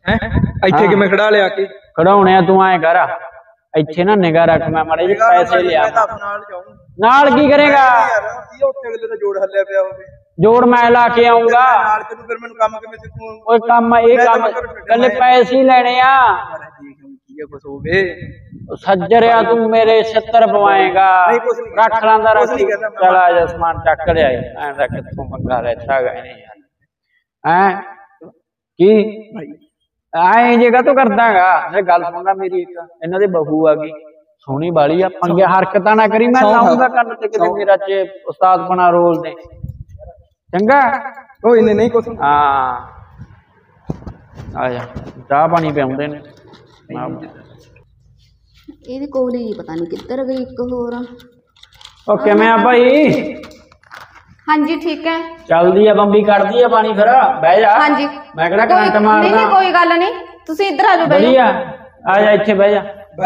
है इत्थे किवें खड़ा लिया के खड़ाने तू ऐ कर इत्थे ना निगाह रख मैं माड़े जे पैसे लिया नाल की करेगा जोड़ हल्लिया पिया होवे जोड़ मैं ला के आऊंगा नाल ते फिर मैनूं काम किवें सिखाऊं ओए काम ये काम कल्ले पैसे ही लेने आ कुछ होवे सज्जरिया तू मेरे 70 पवाएगा रख लांदा रख चल आ जा सामान चक ले आई ऐ रख तू पंगा लेता गए नहीं यार हैं की ऐ जगह तो करदागा ये गल सुनना मेरी एक इन्हां दी बहू आ गई सोहनी वाली आ पंगे हरकतां ना करी मैं लाऊंगा कन्न ते किते मेरा च उस्ताद बना रोल दे चंगा कोई नहीं कुछ हां आ जा चाह पानी पिआउंदे ने ਇਹਦੀ ਕੋਲੀ ਪਤਾ ਨਹੀਂ ਕਿੱਧਰ ਗਈ ਇੱਕ ਹੋਰ ओ किवें आ भाई ਹਾਂਜੀ ਠੀਕ ਹੈ चलदी है बंबी करदी है पानी फिर बह जा ਹਾਂਜੀ मैं केड़ा करंट मारदा नहीं कोई गल नहीं ਤੁਸੀਂ ਇੱਧਰ ਆ ਜਾਓ बढ़िया आ जा इत्थे बह जा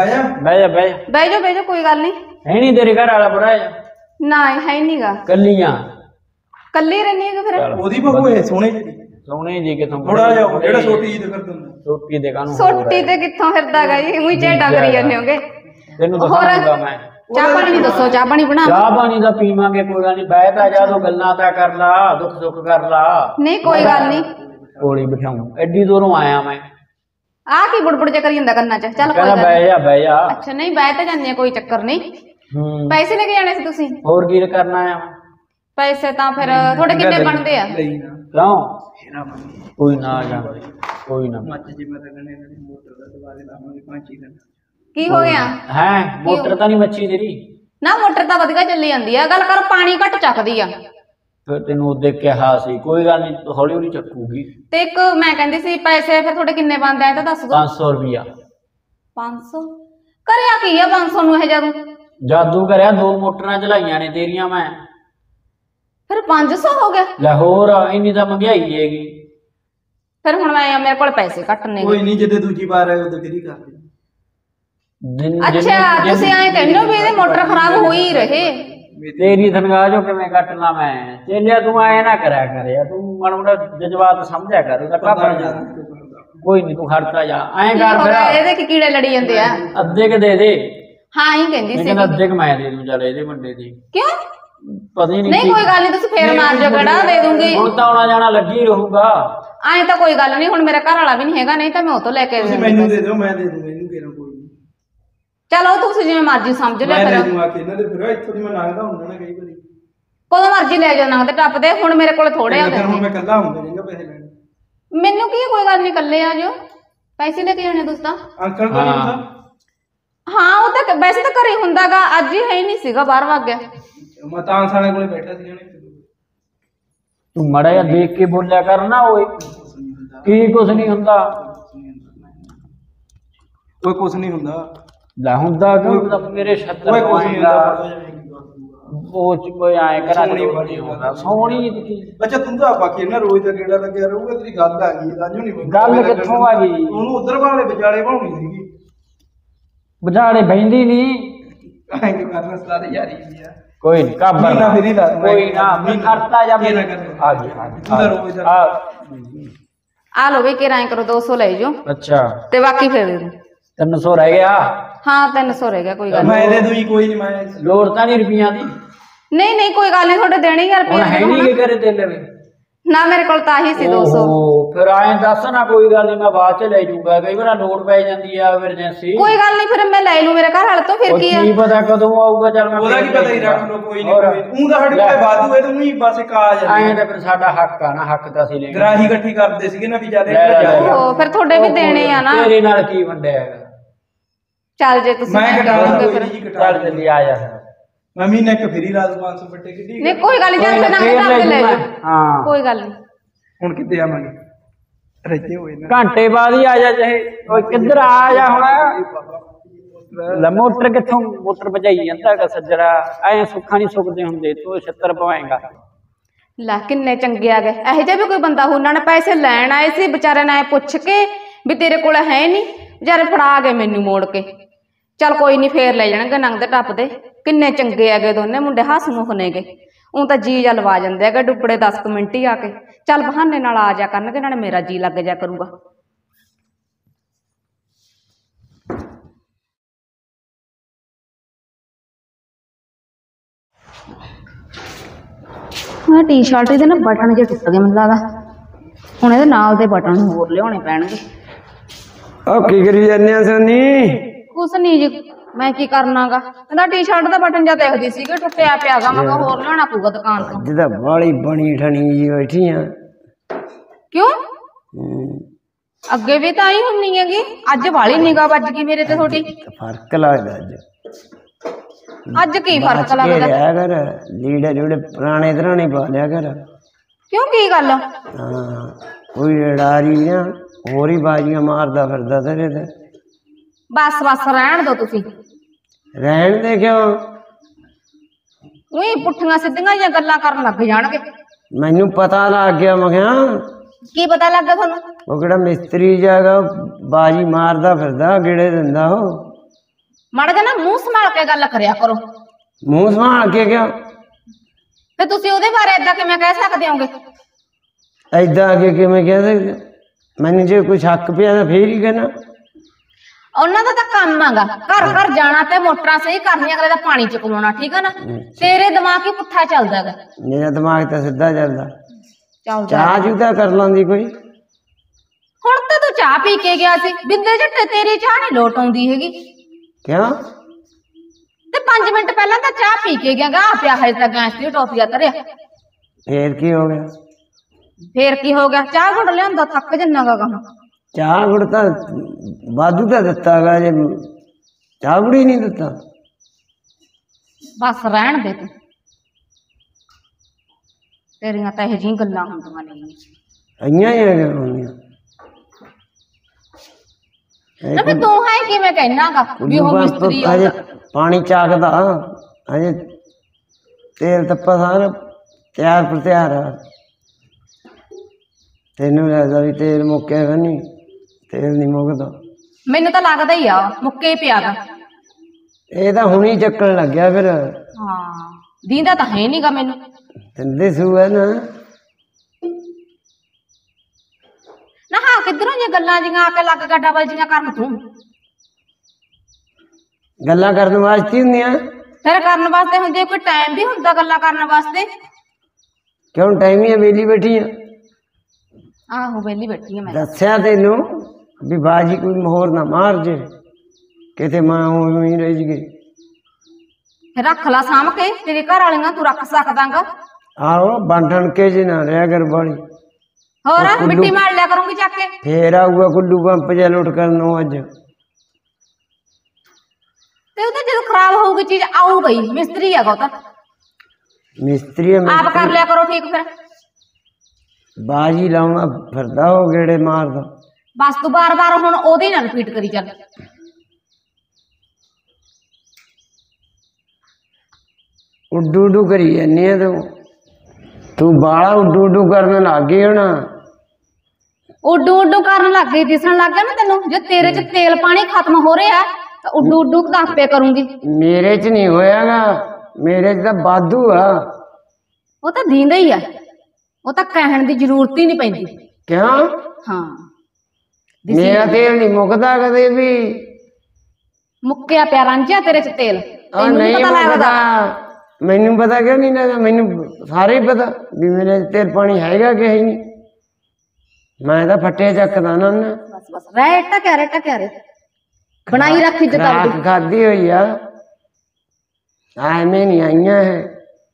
बह जा कोई गल नहीं है नहीं तेरे घर वाला बड़ा है ना है नहींगा कल्लियां ਕੱਲੀ ਰਹਿਣੀ ਹੈ ਫਿਰ ਉਹਦੀ ਬਹੂ ਹੈ ਸੋਹਣੇ ਜੀ सोहने जी किथों थोड़ा जिहा ਜਿਹੜਾ ਛੋਟੀ ਜੀ ਤੇ ਫਿਰ ਦਿੰਦਾ छोटी दे कानू ਛੋਟੀ ਤੇ ਕਿੱਥੋਂ ਫਿਰਦਾਗਾ ਜੀ ਉਹੀ ਝੇਡਾ ਕਰੀ ਜਾਂਦੇ ਹੋਗੇ तेनू दसांगा मैं ਚਾਹ ਪਾਣੀ ਨਹੀਂ ਦੱਸੋ ਚਾਹ ਪਾਣੀ ਬਣਾ चाह पानी दा पीवांगे कोई गल नहीं बह ता जा दो गल्लां ता कर ला दुख सुख कर ला नहीं कोई गल नहीं कोली बिठाऊं एडी दूरों आया मैं आ की बुड़बुड़ जे करी ਜਾਂਦਾ ਕੰਨਾਂ ਚ ਚੱਲ ਕੋਈ कहना ਗੱਲ बह जा ਅੱਛਾ ਨਹੀਂ ਬਹਿ ਤਾਂ ਜਾਂਦੇ ਕੋਈ ਚੱਕਰ ਨਹੀਂ ਪੈਸੇ ਲੈ ਕੇ ਜਾਣੇ ਸੀ ਤੁਸੀਂ और की करना है ਪੈਸੇ ਤਾਂ ਫਿਰ ਤੁਹਾਡੇ ਕਿੰਨੇ ਬਣਦੇ ਆ क्यों कोई ना आ जा कोई ना ਮੱਚ ਜੀ ਮੈਂ ਤਾਂ ਕਹਿੰਦੇ ਮੋਟਰ ਦਾ ਦੁਬਾਰੇ ਲਾਵਾਂਗੇ 5 ਦਿਨ ਕੀ ਹੋ ਗਿਆ है मोटर तो नहीं मच्छी तेरी ਨਾ ਮੋਟਰ ਤਾਂ ਵਧੀਆ ਚੱਲੀ ਜਾਂਦੀ ਆ ਗੱਲ ਕਰ ਪਾਣੀ ਘੱਟ ਚੱਕਦੀ ਆ फिर तेन देख के हाँ सी कोई गल नहीं हौली हौली चक्कूगी ਤੇ ਇੱਕ ਮੈਂ ਕਹਿੰਦੀ ਸੀ ਪੈਸੇ ਫਿਰ ਤੁਹਾਡੇ ਕਿੰਨੇ ਬਣਦੇ ਆ ਤਾਂ ਦੱਸ ਦੋ 500 रुपया 500 ਕਰਿਆ ਕੀ ਆ 500 ਨੂੰ ਇਹ ਜਦੋਂ जादू करया दो मोटरां चलाइयां ने तेरियां मैं ਫਿਰ 500 ਹੋ ਗਿਆ लाहौर इन्नी तो महंगाई हैगी ਫਿਰ ਹੁਣ ਮੈਂ ਮੇਰੇ ਕੋਲ ਪੈਸੇ ਘੱਟ ਨੇ ਕੋਈ ਨਹੀਂ ਜਦੋਂ ਦੂਜੀ ਵਾਰ ਆਏ ਉਦੋਂ ਕਿਹਦੀ ਕਰਦੇ ਅੱਛਾ ਤੁਸੀਂ ਐਂ ਕਹਿੰਦੇ ਹੋ ਵੀ ਇਹਦੇ ਮੋਟਰ ਖਰਾਬ ਹੋ ਹੀ ਰਹੇ तेरी तनख्वाह जो कि मैं कटना मैं चलिया तू आए ना करा कर यार तू माड़ा मोटा जज्बात समझा कर कोई नहीं तू खड़ता जा ऐ कर फिर ਇਹਦੇ ਕੀ ਕੀੜੇ ਲੜੀ ਜਾਂਦੇ ਆ अद्धे के दे दे ਹਾਂ ਹੀ ਕਹਿੰਦੀ ਸੀ लेकिन अद्धे के मैं दे दूं चल ਇਹਦੇ मुंडे ਦੀ ਕਿਉਂ पता ही ਨਹੀਂ ਕੋਈ ਗੱਲ ਨਹੀਂ ਤੁਸੀਂ ਫੇਰ ਮਾਰ ਜੋ ਕਿਹੜਾ ਦੇ ਦੂੰਗੀ ਹੁਣ ਤਾਂ ਆਉਣਾ ਜਾਣਾ ਲੱਗੀ ਰਹੂਗਾ ਐਂ ਤਾਂ ਕੋਈ ਗੱਲ ਨਹੀਂ ਹੁਣ ਮੇਰਾ ਘਰ ਵਾਲਾ ਵੀ ਨਹੀਂ ਹੈਗਾ ਨਹੀਂ ਤਾਂ ਮੈਂ ਉਹ ਤੋਂ ਲੈ ਕੇ ਤੁਸੀਂ ਮੈਨੂੰ ਦੇ ਦਿਓ ਮੈਂ ਦੇ ਦੂੰਗਾ ਇਹਨੂੰ ਕਿਹੜਾ ਕੋਈ ਨਹੀਂ ਚਲੋ ਤੁਸੀਂ ਜਿਵੇਂ ਮਰਜ਼ੀ ਸਮਝ ਲਿਆ ਮੈਂ ਦੇ ਕਰੋ ਦੂੰਗਾ ਕਿ ਇਹਨਾਂ ਦੇ ਫਿਰ ਇੱਥੋਂ ਦੀ ਮੈਂ ਲੰਘਦਾ ਹੁੰਦਾ ਨਾ ਕਈ ਵਾਰੀ ਕਦੋਂ ਮਰਜ਼ੀ ਲੈ ਜਾਓ ਨੰਗ ਤੇ ਟੱਪਦੇ ਹੁਣ ਮੇਰੇ ਕੋਲ ਥੋੜੇ ਆ ਫਿਰ ਹੁਣ ਮੈਂ ਇਕੱਲਾ ਹੁੰਦਾ ਜਿੰਗਾ ਪੈਸੇ ਲੈਣੇ ਮੈਨੂੰ ਕੀ ਕੋਈ ਗੱਲ ਨਹੀਂ ਇਕੱਲੇ ਆ ਜਾਓ ਪੈਸੇ ਲੈ ਕੇ ਜਾਣੇ ਤੁਸੀਂ ਤਾਂ ਅੰਕਲ ਦਾ ਨਹੀਂ ਹੁੰਦਾ ਹਾਂ ਉਹ ਤਾਂ ਵੈਸੇ ਤਾਂ ਘਰੇ ਹੁੰਦਾਗਾ ਅੱਜ ਹੀ ਹੈ ਹੀ ਨਹੀਂ ਸੀਗਾ ਬਾਹਰ ਵਗ ਗਿਆ ਮੈਂ ਤਾਂ ਸਾਲੇ ਕੋਲੇ ਬੈਠਾ ਸੀ ਉਹਨੇ तू मड़ा या देख के बोलिया कर ना ओए की कुछ नहीं हुंदा ਕੋਈ ਕੁਝ ਨਹੀਂ ਹੁੰਦਾ ला हुंदा क्यों मेरे छत्तर ਕੋਈ ਕੁਝ ਨਹੀਂ ਹੁੰਦਾ वो कोई आए करा नहीं होगा सोनी की ਅੱਛਾ ਤੂੰ ਤਾਂ ਬਾਕੀ ਇਹਨਾਂ ਰੋਜ਼ ਦਾ ਗੇੜਾ ਲੱਗਿਆ ਰਹੂਗਾ ਤੇਰੀ ਗੱਲ ਆ ਗਈ ਰਾਜੂ ਨਹੀਂ ਗੱਲ ਕਿੱਥੋਂ ਆ ਗਈ ਉਹਨੂੰ ਉਧਰ ਵਾਲੇ ਵਿਚਾਲੇ ਭਾਉਣੀ ਸੀਗੀ ਬਜਾੜੇ ਬੈਂਦੀ ਨਹੀਂ ਐਂ ਕਿ ਕਰਨਾ ਸਾਰੇ ਯਾਰੀ ਵੀ ਆ कोई नहीं काबर ना फिर ही ला कोई ना मैं करता जा ये ना कर आ गया तू तो रोज ਆ ਲੋ ਵੀ ਕਿਰਾਏ ਕਰੋ 200 ਲੈ ਜਾਓ अच्छा ਤੇ ਬਾਕੀ ਫੇਰ ਦੇ ਦੂੰ 300 रह गया ਹਾਂ 300 ਰਹਿ ਗਿਆ ਕੋਈ ਗੱਲ ਮੈਂ ਦੇ ਦੂੰ ਕੋਈ ਨਹੀਂ ਮੈਂ लोड़ तो नहीं रुपया दी ਨਹੀਂ ਨਹੀਂ ਕੋਈ ਗੱਲ ਨਹੀਂ ਤੁਹਾਡੇ ਦੇਣੇ ਹੀ ਹੁਣ ਹੈ ਨਹੀਂ ਰੁਪਏ ਕਿ ਕਰੇ ਤੇ ਲਵੇ ਨਾ ਮੇਰੇ ਕੋਲ ਤਾਂ ਆਹੀ ਸੀ 200 ਫਿਰ ਆਏ ਦੱਸ ਨਾ ਕੋਈ ਗੱਲ ਨਹੀਂ ਮੈਂ ਬਾਅਦ ਚ ਲੈ ਜਾਊਗਾ ਕਈ ਵਾਰ ਲੋੜ ਪੈ ਜਾਂਦੀ ਆ ਐਮਰਜੈਂਸੀ ਕੋਈ ਗੱਲ ਨਹੀਂ ਫਿਰ ਮੈਂ ਲੈ ਲੂ ਮੇਰੇ ਘਰ ਵਾਲੇ ਤੋਂ ਫਿਰ ਕੀ ਆ ਕੀ ਪਤਾ ਕਦੋਂ ਆਊਗਾ ਚੱਲ ਮੈਂ ਉਹਦਾ ਕੀ ਪਤਾ ਹੀ ਰੱਖ ਲੋ ਕੋਈ ਨਹੀਂ ਉਹ ਤਾਂ ਸਾਡੇ ਕੋਲੇ ਵਾਧੂ ਹੈ ਤੂੰ ਹੀ ਬਸ ਇੱਕ ਆ ਜਾ ਆਏ ਤਾਂ ਫਿਰ ਸਾਡਾ ਹੱਕ ਆ ਨਾ ਹੱਕ ਤਾਂ ਅਸੀਂ ਲੈਣਾ ਗਰਾਹੀ ਇਕੱਠੀ ਕਰਦੇ ਸੀਗੇ ਨਾ ਵੀ ਜਿਆਦਾ ਉਹ ਫਿਰ ਤੁਹਾਡੇ ਵੀ ਦੇਣੇ ਆ ਨਾ ਤੇਰੇ ਨਾਲ ਕੀ ਵੰਡਿਆ ਹੈਗਾ ਚੱਲ ਜੇ ਤੁਸੀਂ ਮੈਂ ਘਟਾ ਦੇਵੋਗੇ ਦਾਂਗਾ ਫਿਰ ਜੀ ਘਟਾ ਚੱਲ ਜਲਦੀ ਆ ਜਾ ਮੈਂ ਮਹੀਨੇ ਇੱਕ ਫਰੀ ਲਾ ਦੂੰ 500 ਬੱਟੇ ਕਿੱਡੀ ਨਹੀਂ ਕੋਈ ਗੱਲ ਨਹੀਂ ਚੱਲ ਨਾ ਮੈਂ ਲੈ ਜਾਓ ਹਾਂ ਕੋਈ ਗੱਲ ਨਹੀਂ ਹੁਣ ਕਿੱਥੇ ਆਵਾਂਗੇ ਰੱਜੇ ਹੋਏ ਨਾ ਘੰਟੇ ਬਾਅਦ ਹੀ ਆ ਜਾ ਚਾਹੇ ਓਏ ਕਿੱਧਰ ਆ ਜਾ ਹੁਣ ਲੈ ਮੋਟਰ ਕਿੱਥੋਂ ਮੋਟਰ ਭਜਾਈ ਜਾਂਦਾ ਕਿ ਸੱਜਰਾ ਐ ਸੁੱਖਾਂ ਨਹੀਂ ਸੁੱਕਦੇ ਹੁੰਦੇ ਤੂੰ 76 ਪਵਾਏਗਾ ਲੈ ਕਿੰਨੇ ਚੰਗੇ ਆ ਗਏ ਇਹੋ ਜਿਹਾ ਵੀ ਕੋਈ ਬੰਦਾ ਉਹਨਾਂ ਨੇ ਪੈਸੇ ਲੈਣ ਆਏ ਸੀ ਵਿਚਾਰੇ ਨੇ ਪੁੱਛ ਕੇ ਵੀ ਤੇਰੇ ਕੋਲ ਹੈ ਨਹੀਂ ਵਿਚਾਰੇ ਫੜਾ ਗਏ ਮੈਨੂੰ ਮੋੜ ਕੇ ਚੱਲ ਕੋਈ ਨਹੀਂ ਫੇਰ ਲੈ ਜਾਣਗੇ ਨੰਗਦੇ ਟੱਪਦੇ ਕਿੰਨੇ ਚੰਗੇ ਹੈਗੇ ਦੋਨੇ ਮੁੰਡੇ ਹੱਸਮੁਖ ਨੇਗੇ ਉਹ ਤਾਂ ਜੀ ਜਾ ਲਵਾ ਜਾਂਦੇ ਹੈਗੇ ਡੁੱਬੜੇ 10 ਮਿੰਟ ਹੀ ਆ ਕੇ ਚੱਲ ਬਹਾਨੇ ਨਾਲ ਆ ਜਾ ਕਰਨਗੇ ਨਾਲੇ ਮੇਰਾ ਜੀ ਲੱਗ ਜਾ ਕਰੂਗਾ ਮੈਂ ਟੀ-ਸ਼ਰਟ ਇਹਦੇ ਨਾ ਬਟਨ ਜੇ ਟੁੱਟ ਗਏ ਮੈਨੂੰ ਲੱਗਦਾ ਹੁਣ ਇਹਦੇ ਨਾਲ ਦੇ ਬਟਨ ਹੋਰ ਲਿਆਉਣੇ ਪੈਣਗੇ। ਉਹ ਕੀ ਕਰੀ ਜਾਂਦੇ ਆ ਸੋਨੀ? ਕੁਛ ਨਹੀਂ ਜੀ, ਮੈਂ ਕੀ ਕਰਨਾਗਾ। ਕਹਿੰਦਾ ਟੀ-ਸ਼ਰਟ ਦਾ ਬਟਨ ਜਾਂ ਦੇਖਦੀ ਸੀ ਕਿ ਟੁੱਟਿਆ ਪਿਆਗਾ, ਮੈਂ ਕਿਹਾ ਹੋਰ ਲਿਆਉਣਾ ਪਊਗਾ ਦੁਕਾਨ ਤੋਂ। ਜਿਹਦਾ ਬਾਲੀ ਬਣੀ ਠਣੀ ਜੀ ਬੈਠੀ ਆ। ਕਿਉਂ ਅੱਗੇ ਵੀ ਤਾਂ ਹੀ ਹੁੰਨੀ ਹੈਗੀ, ਅੱਜ ਵਾਲੀ ਨਿਗਾਹ ਵੱਜ ਗਈ ਮੇਰੇ ਤੇ ਤੁਹਾਡੀ। ਫਰਕ ਲੱਗਦਾ ਅੱਜ ਕੀ ਫਰਕ ਬਚ ਕੇ ਲੱਗਦਾ? ਰਿਹਾ ਕਰ, ਲੀੜੇ ਲੂੜੇ ਪੁਰਾਣੇ ਤਰ੍ਹਾਂ ਨਹੀਂ ਪਾ ਲਿਆ ਕਰ। ਕਿਉਂ ਕੀ ਗੱਲ? ਹਾਂ ਕੋਈ ਲੜਾਰੀ ਨਾ ਹੋਰ ਹੀ ਬਾਜ਼ੀਆਂ ਮਾਰਦਾ ਫਿਰਦਾ ਤੇਰੇ ਤੇ। ਬਸ ਬਸ ਰਹਿਣ ਦੋ ਤੁਸੀਂ। ਰਹਿਣ ਦੇ ਕਿਉਂ? ਉਹੀ ਪੁੱਠੀਆਂ ਸਿੱਧੀਆਂ ਜਿਹੀਆਂ ਗੱਲਾਂ ਕਰਨ ਲੱਗ ਜਾਣਗੇ। ਮੈਨੂੰ ਪਤਾ ਲੱਗ ਗਿਆ। ਮੈਂ ਕਿਹਾ ਕੀ ਪਤਾ ਲੱਗਾ ਤੁਹਾਨੂੰ? ਉਹ ਕਿਹੜਾ ਮਿਸਤਰੀ ਜਾਗਾ ਬਾਜੀ ਮਾਰਦਾ ਫਿਰਦਾ, ਗੇੜੇ ਦਿੰਦਾ ਉਹ। ਮਾੜਾ ਜਿਹਾ ਨਾ ਮੂੰਹ ਸੰਭਾਲ ਕੇ ਗੱਲ ਕਰਿਆ ਕਰੋ। ਮੂੰਹ ਸੰਭਾਲ ਕੇ ਕਿਉਂ? ਤੇ ਤੁਸੀਂ ਉਹਦੇ ਬਾਰੇ ਏਦਾਂ ਕਿਵੇਂ ਕਹਿ ਸਕਦੇ ਹੋਗੇ? ਏਦਾਂ ਅੱਗੇ ਕਿਵੇਂ ਕਹਿ ਸਕਦੇ? ਮੈਨੂੰ ਜੇ ਕੋਈ ਸ਼ੱਕ ਪਿਆ ਤਾਂ ਫੇਰ ਹੀ ਕਹਿਣਾ। ਉਹਨਾਂ ਦਾ ਤਾਂ ਕੰਮ ਹੈਗਾ ਘਰ ਘਰ ਜਾਣਾ ਤੇ ਮੋਟਰਾਂ ਸਹੀ ਕਰਨੀਆਂ, ਅਗਲੇ ਦਾ ਪਾਣੀ ਚੁਕਵਾਉਣਾ, ਠੀਕ ਹੈ ਨਾ? ਤੇਰੇ ਦਿਮਾਗ ਹੀ ਪੁੱਠਾ ਚੱਲਦਾ ਹੈਗਾ। ਮੇਰਾ ਦਿਮਾਗ ਤਾਂ ਸਿੱਧਾ ਚੱਲਦਾ। ਚੱਲ ਚਾਹ ਚੂ ਤਾਂ ਕਰ ਲਾਂਦੀ ਕੋਈ। ਹੁਣ ਤਾਂ ਤੂੰ ਚਾਹ ਪੀ ਕੇ ਗਿਆ ਸੀ, ਬਿੰਦੇ ਝੱਟੇ ਤੇਰੀ ਚਾਹ ਨਹੀਂ ਲੋਟ ਆਉਂਦੀ ਹੈਗੀ। ਕਿਉਂ? ਤੇ 5 ਮਿੰਟ ਪਹਿਲਾਂ ਤਾਂ ਚਾਹ ਪੀ ਕੇ ਗਿਆ ਗਾ, ਪਿਆ ਹਜੇ ਤੱਕ ਗੈਸ ਦੀ ਟੋਪੀਆ ਧਰਿਆ। ਫੇਰ ਕੀ ਹੋ ਗਿਆ? ਫੇਰ ਕੀ ਹੋ ਗਿਆ? ਚਾਹ ਘੁੱਟ ਲਿਆਂਦਾ, ਥੱਕ ਜੰਨਾ ਗਾ ਕੰਮ। ਚਾਹ ਗੁੜ ਤਾਂ ਵਾਧੂ ਤਾਂ ਦਿੱਤਾ ਗਾ, ਜੇ ਚਾਹ ਗੁੜ ਹੀ ਨਹੀਂ ਦਿੱਤਾ। ਬਸ ਰਹਿਣ ਦੇ ਤੂੰ, ਤੇਰੀਆਂ ਤਾਂ ਇਹੋ ਜਿਹੀਆਂ ਗੱਲਾਂ ਹੁੰਦੀਆਂ ਨੇ। ਆਈਆਂ ਹੀ ਹੁੰਦੀਆਂ ਨਾ ਵੀ ਤੂੰ ਹੈ ਕਿਵੇਂ ਕਹਿਣਾਗਾ ਵੀ ਉਹ ਮਿਸਤਰੀ ਆ? ਹਜੇ ਪਾਣੀ ਚਾਕਦਾ, ਹਜੇ ਤੇਲ ਤੱਪਾ ਸਾਰਾ ਤਿਆਰ ਪਰ ਤਿਆਰ ਆ। ਤੈਨੂੰ ਲੱਗਦਾ ਵੀ ਤੇਲ ਮੁੱਕਿਆ ਨਹੀਂ? ਤੇਲ ਨਹੀਂ ਮੁੱਕਦਾ। ਮੈਨੂੰ ਤਾਂ ਲੱਗਦਾ ਹੀ ਆ ਮੁੱਕੇ ਹੀ ਪਿਆਗਾ। ਇਹ ਤਾਂ ਹੁਣੀ ਚੱਕਣ ਲੱਗਿਆ ਫਿਰ। ਹਾਂ ਦੀਂਦਾ ਤਾਂ ਹੈ ਨਹੀਂਗਾ ਮੈਨੂੰ। ਦਿੰਦੇ ਸੂ ਹੈ ਨਾ। ਨਾ ਹਾਂ ਕਿੱਧਰੋਂ ਜੇ ਗੱਲਾਂ ਜੀਆਂ ਆ ਕੇ ਲੱਗ ਗੱਡਾ ਬਲਜੀਆਂ ਕਰਨ ਤੂੰ? ਗੱਲਾਂ ਕਰਨ ਵਾਸਤੇ ਹੁੰਦੀਆਂ। ਫਿਰ ਕਰਨ ਵਾਸਤੇ ਹੁੰਦੇ, ਕੋਈ ਟਾਈਮ ਵੀ ਹੁੰਦਾ ਗੱਲਾਂ ਕਰਨ ਵਾਸਤੇ? ਕਿਉਂ ਟਾਈਮ ਹੀ ਵੇਲੀ ਬੈਠੀ ਆ? ਆਹੋ ਵਿਹਲੀ ਬੈਠੀ ਆ ਮੈਂ। ਦੱਸਿਆ ਤੈਨੂੰ ਵੀ ਬਾਜੀ ਕੋਈ ਮੋਹਰ ਨਾ ਮਾਰ ਜੇ ਕਿਤੇ, ਮੈਂ ਉਵੇਂ ਹੀ ਰਹਿ ਗਈ। ਫਿਰ ਰੱਖ ਲਾ ਸਾਂਭ ਕੇ, ਤੇਰੇ ਘਰ ਵਾਲੀਆਂ ਤੂੰ ਰੱਖ ਸਕਦਾਂਗਾ। ਆਹੋ ਬੰਠਣ ਕੇ ਜੇ ਨਾ ਰਿਹਾ ਕਰ ਬਾਲੀ। ਹੋਰ ਮਿੱਟੀ ਮਾਰ ਲਿਆ ਕਰੂੰਗੀ ਚੱਕ ਕੇ। ਫੇਰ ਆਊਗਾ ਕੁੱਲੂ ਪੰਪ ਜਿਹਾ ਲੁੱਟ ਕਰਨ ਨੂੰ ਅੱਜ। ਤੇ ਉਹ ਤਾਂ ਜਦੋਂ ਖਰਾਬ ਹੋਊਗੀ ਚੀਜ਼ ਆਊਗਾ ਹੀ, ਮਿਸਤਰੀ ਹੈਗਾ ਉਹ ਤਾਂ। ਮਿਸਤਰੀ ਆਪ ਕਰ ਲਿਆ ਕਰੋ ਠੀਕ। ਫਿਰ ਬਾਜੀ ਲਾਉਣਾ ਫਿਰਦਾ ਉਹ ਗੇੜੇ ਮਾਰਦਾ। ਬਸ ਤੂੰ ਬਾਰ-ਬਾਰ ਹੁਣ ਉਹਦੇ ਨਾਲ ਰਿਪੀਟ ਕਰੀ ਚੱਲ। ਉੱਡੂ ਉੱਡੂ ਕਰੀ ਜਾਂਦੀ ਆ ਤੂੰ ਬਾਲਾ ਉੱਡੂ ਉੱਡੂ ਕਰਨ ਲੱਗ ਗਈ ਹੁਣ। ਉੱਡੂ ਉੱਡੂ ਕਰਨ ਲੱਗ ਗਈ, ਦਿਸਣ ਲੱਗ ਗਿਆ ਨਾ ਤੈਨੂੰ? ਜੇ ਤੇਰੇ 'ਚ ਤੇਲ ਪਾਣੀ ਖਤਮ ਹੋ ਰਿਹਾ ਤਾਂ ਉੱਡੂ ਉੱਡੂ ਆਪੇ ਕਰੂੰਗੀ। ਮੇਰੇ 'ਚ ਨਹੀਂ ਹੋਇਆਗਾ, ਮੇਰੇ 'ਚ ਤਾਂ ਵਾਧੂ ਆ। ਉਹ ਤਾਂ ਦੀਂਦਾ ਹੀ ਆ, ਉਹ ਤਾਂ ਕਹਿਣ ਦੀ ਜ਼ਰੂਰਤ ਹੀ ਨਹੀਂ ਪੈਂਦੀ। ਕਿਉਂ? ਹਾਂ ਮੇਰਾ ਤੇਲ ਨਹੀਂ ਮੁੱਕਦਾ ਕਦੇ ਵੀ। ਮੁੱਕਿਆ ਪਿਆ ਰਾਂਝਿਆ ਤੇਰੇ 'ਚ ਤੇਲ, ਤੈਨੂੰ ਨਹੀਂ ਪਤਾ ਲੱਗਦਾ? ਮੈਨੂੰ ਪਤਾ ਕਿਉਂ ਨਹੀਂ ਲੱਗਦਾ? ਮੈਨੂੰ ਸਾਰੇ ਹੀ ਪਤਾ ਵੀ ਮੇਰੇ 'ਚ ਤੇਲ ਪਾਣੀ ਹੈਗਾ ਕਿ ਹੈ ਨਹੀਂ। ਮੈਂ ਤਾਂ ਫੱਟੇ ਚੱਕਦਾ ਨਾ। ਬਸ ਬਸ ਰਹਿ ਟਕਿਆ ਰੇ ਬਣਾਈ ਰੱਖ ਇੱਜ਼ਤ ਆਪਦੀ। ਖਾਦੀ ਹੋਈ ਆ, ਐਵੇਂ ਨਹੀਂ ਆਈਆਂ ਹੈ।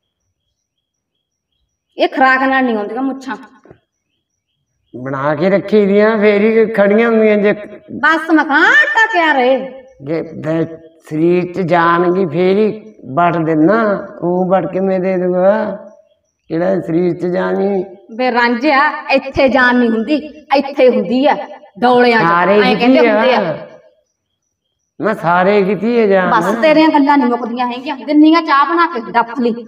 ਇਹ ਖਰਾਕ ਨਾਲ ਨਹੀਂ ਹੁੰਦੀਆਂ ਮੁੱਛਾਂ। ਬਣਾ ਕੇ ਰੱਖੀ ਦੀਆਂ ਫੇਰ ਹੀ ਖੜੀਆਂ ਹੁੰਦੀਆਂ। ਜੇ ਬਸ ਮਖਾਂ ਟਕਿਆ ਰੇ, ਜੇ ਸਰੀਰ 'ਚ ਜਾਣਗੀ ਫੇਰ ਹੀ ਵੱਟ ਦੇਣਾ। ਉਹ ਵੱਟ ਕੇ ਮੈਂ ਦੇ ਦੂੰਗਾ ਜਿਹੜਾ ਸਰੀਰ 'ਚ ਜਾਣੀ। ਬੇ ਰਾਂਝਿਆ ਇੱਥੇ ਜਾਨ ਨਹੀਂ ਹੁੰਦੀ, ਇੱਥੇ ਹੁੰਦੀ ਆ ਡੋਲਿਆਂ 'ਚ। ਸਾਰੇ ਐਂ ਕਹਿੰਦੇ ਹੁੰਦੇ ਆ। ਮੈਂ ਸਾਰੇ ਕੀਤੀ ਹੈ ਜਾਨ। ਬਸ ਤੇਰੀਆਂ ਗੱਲਾਂ ਨਹੀਂ ਮੁੱਕਦੀਆਂ ਹੈਗੀਆਂ। ਦਿੰਨੀਆਂ ਚਾਹ ਬਣਾ ਕੇ ਡੱਫ ਲਈ।